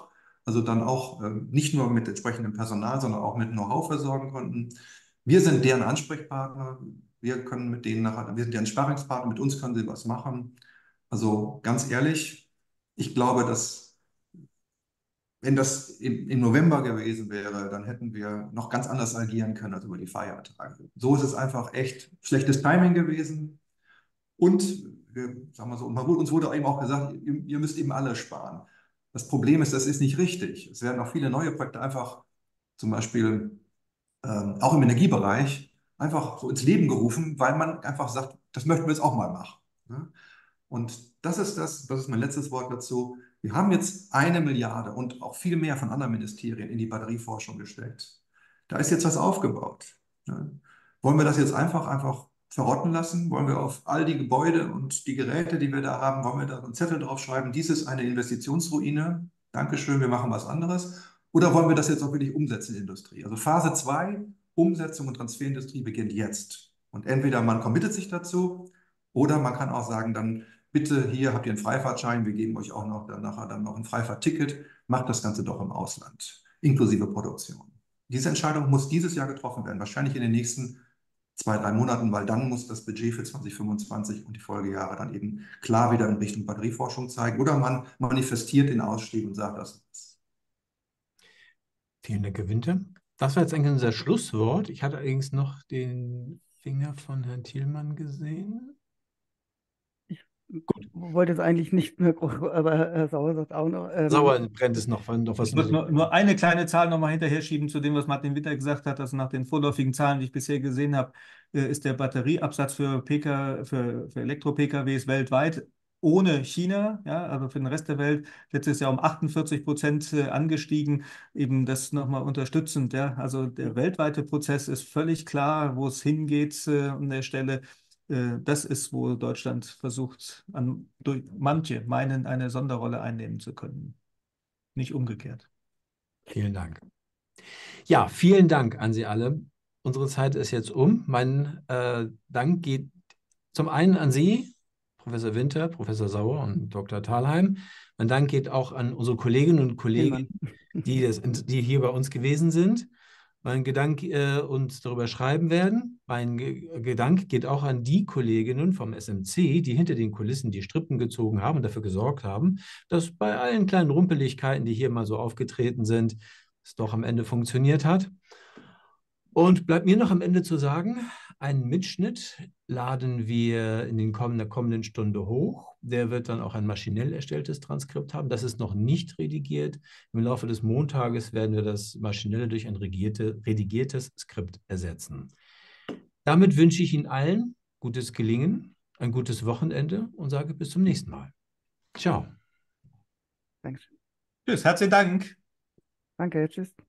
Speaker 2: also dann auch äh, nicht nur mit entsprechendem Personal, sondern auch mit Know-how versorgen konnten. Wir sind deren Ansprechpartner, wir können mit denen nachher, wir sind deren Sparringspartner, mit uns können sie was machen. Also ganz ehrlich, ich glaube, dass wenn das im, im November gewesen wäre, dann hätten wir noch ganz anders agieren können als über die Feiertage. So ist es einfach echt schlechtes Timing gewesen. Und wir, sagen wir so, und man wurde, uns wurde eben auch gesagt, ihr, ihr müsst eben alle sparen. Das Problem ist, das ist nicht richtig. Es werden auch viele neue Projekte einfach, zum Beispiel ähm, auch im Energiebereich, einfach so ins Leben gerufen, weil man einfach sagt, das möchten wir jetzt auch mal machen. Ne? Und das ist das, das ist mein letztes Wort dazu. Wir haben jetzt eine Milliarde und auch viel mehr von anderen Ministerien in die Batterieforschung gesteckt. Da ist jetzt was aufgebaut. Ne? Wollen wir das jetzt einfach, einfach verrotten lassen? Wollen wir auf all die Gebäude und die Geräte, die wir da haben, wollen wir da einen Zettel draufschreiben, dies ist eine Investitionsruine, Dankeschön, wir machen was anderes? Oder wollen wir das jetzt auch wirklich umsetzen in die Industrie? Also Phase zwei, Umsetzung und Transferindustrie beginnt jetzt. Und entweder man committet sich dazu oder man kann auch sagen, dann bitte, hier habt ihr einen Freifahrtschein, wir geben euch auch noch dann nachher dann noch ein Freifahrtticket, macht das Ganze doch im Ausland, inklusive Produktion. Diese Entscheidung muss dieses Jahr getroffen werden, wahrscheinlich in den nächsten zwei, drei Monaten, weil dann muss das Budget für zwanzig fünfundzwanzig und die Folgejahre dann eben klar wieder in Richtung Batterieforschung zeigen. Oder man manifestiert den Ausstieg und sagt, das ist.
Speaker 1: Vielen Dank, Herr Winter. Das war jetzt eigentlich unser Schlusswort. Ich hatte allerdings noch den Finger von Herrn Thielmann gesehen.
Speaker 5: Gut. Wollte es eigentlich nicht mehr, aber Herr Sauer sagt auch noch. Ähm,
Speaker 1: Sauer brennt es noch, noch was.
Speaker 4: Ich muss nur, nur eine kleine Zahl nochmal hinterher schieben zu dem, was Martin Winter gesagt hat. Also nach den vorläufigen Zahlen, die ich bisher gesehen habe, ist der Batterieabsatz für, P K, für, für Elektro-P K Ws weltweit ohne China, ja, also für den Rest der Welt, letztes Jahr um achtundvierzig Prozent angestiegen. Eben das nochmal unterstützend. Ja. Also der weltweite Prozess ist völlig klar, wo es hingeht äh, an der Stelle. Das ist, wo Deutschland versucht, an, durch, manche meinen, eine Sonderrolle einnehmen zu können. Nicht umgekehrt.
Speaker 1: Vielen Dank. Ja, vielen Dank an Sie alle. Unsere Zeit ist jetzt um. Mein äh, Dank geht zum einen an Sie, Professor Winter, Professor Sauer und Doktor Thalheim. Mein Dank geht auch an unsere Kolleginnen und Kollegen, die, das, die hier bei uns gewesen sind. Mein Gedanke äh, uns darüber schreiben werden. Mein Ge Gedanke geht auch an die Kolleginnen vom S M C, die hinter den Kulissen die Strippen gezogen haben und dafür gesorgt haben, dass bei allen kleinen Rumpeligkeiten, die hier mal so aufgetreten sind, es doch am Ende funktioniert hat. Und bleibt mir noch am Ende zu sagen, einen Mitschnitt laden wir in den kommenden, der kommenden Stunde hoch. Der wird dann auch ein maschinell erstelltes Transkript haben. Das ist noch nicht redigiert. Im Laufe des Montages werden wir das maschinelle durch ein redigierte, redigiertes Skript ersetzen. Damit wünsche ich Ihnen allen gutes Gelingen, ein gutes Wochenende und sage bis zum nächsten Mal. Ciao.
Speaker 5: Dankeschön.
Speaker 4: Tschüss, herzlichen Dank.
Speaker 5: Danke, tschüss.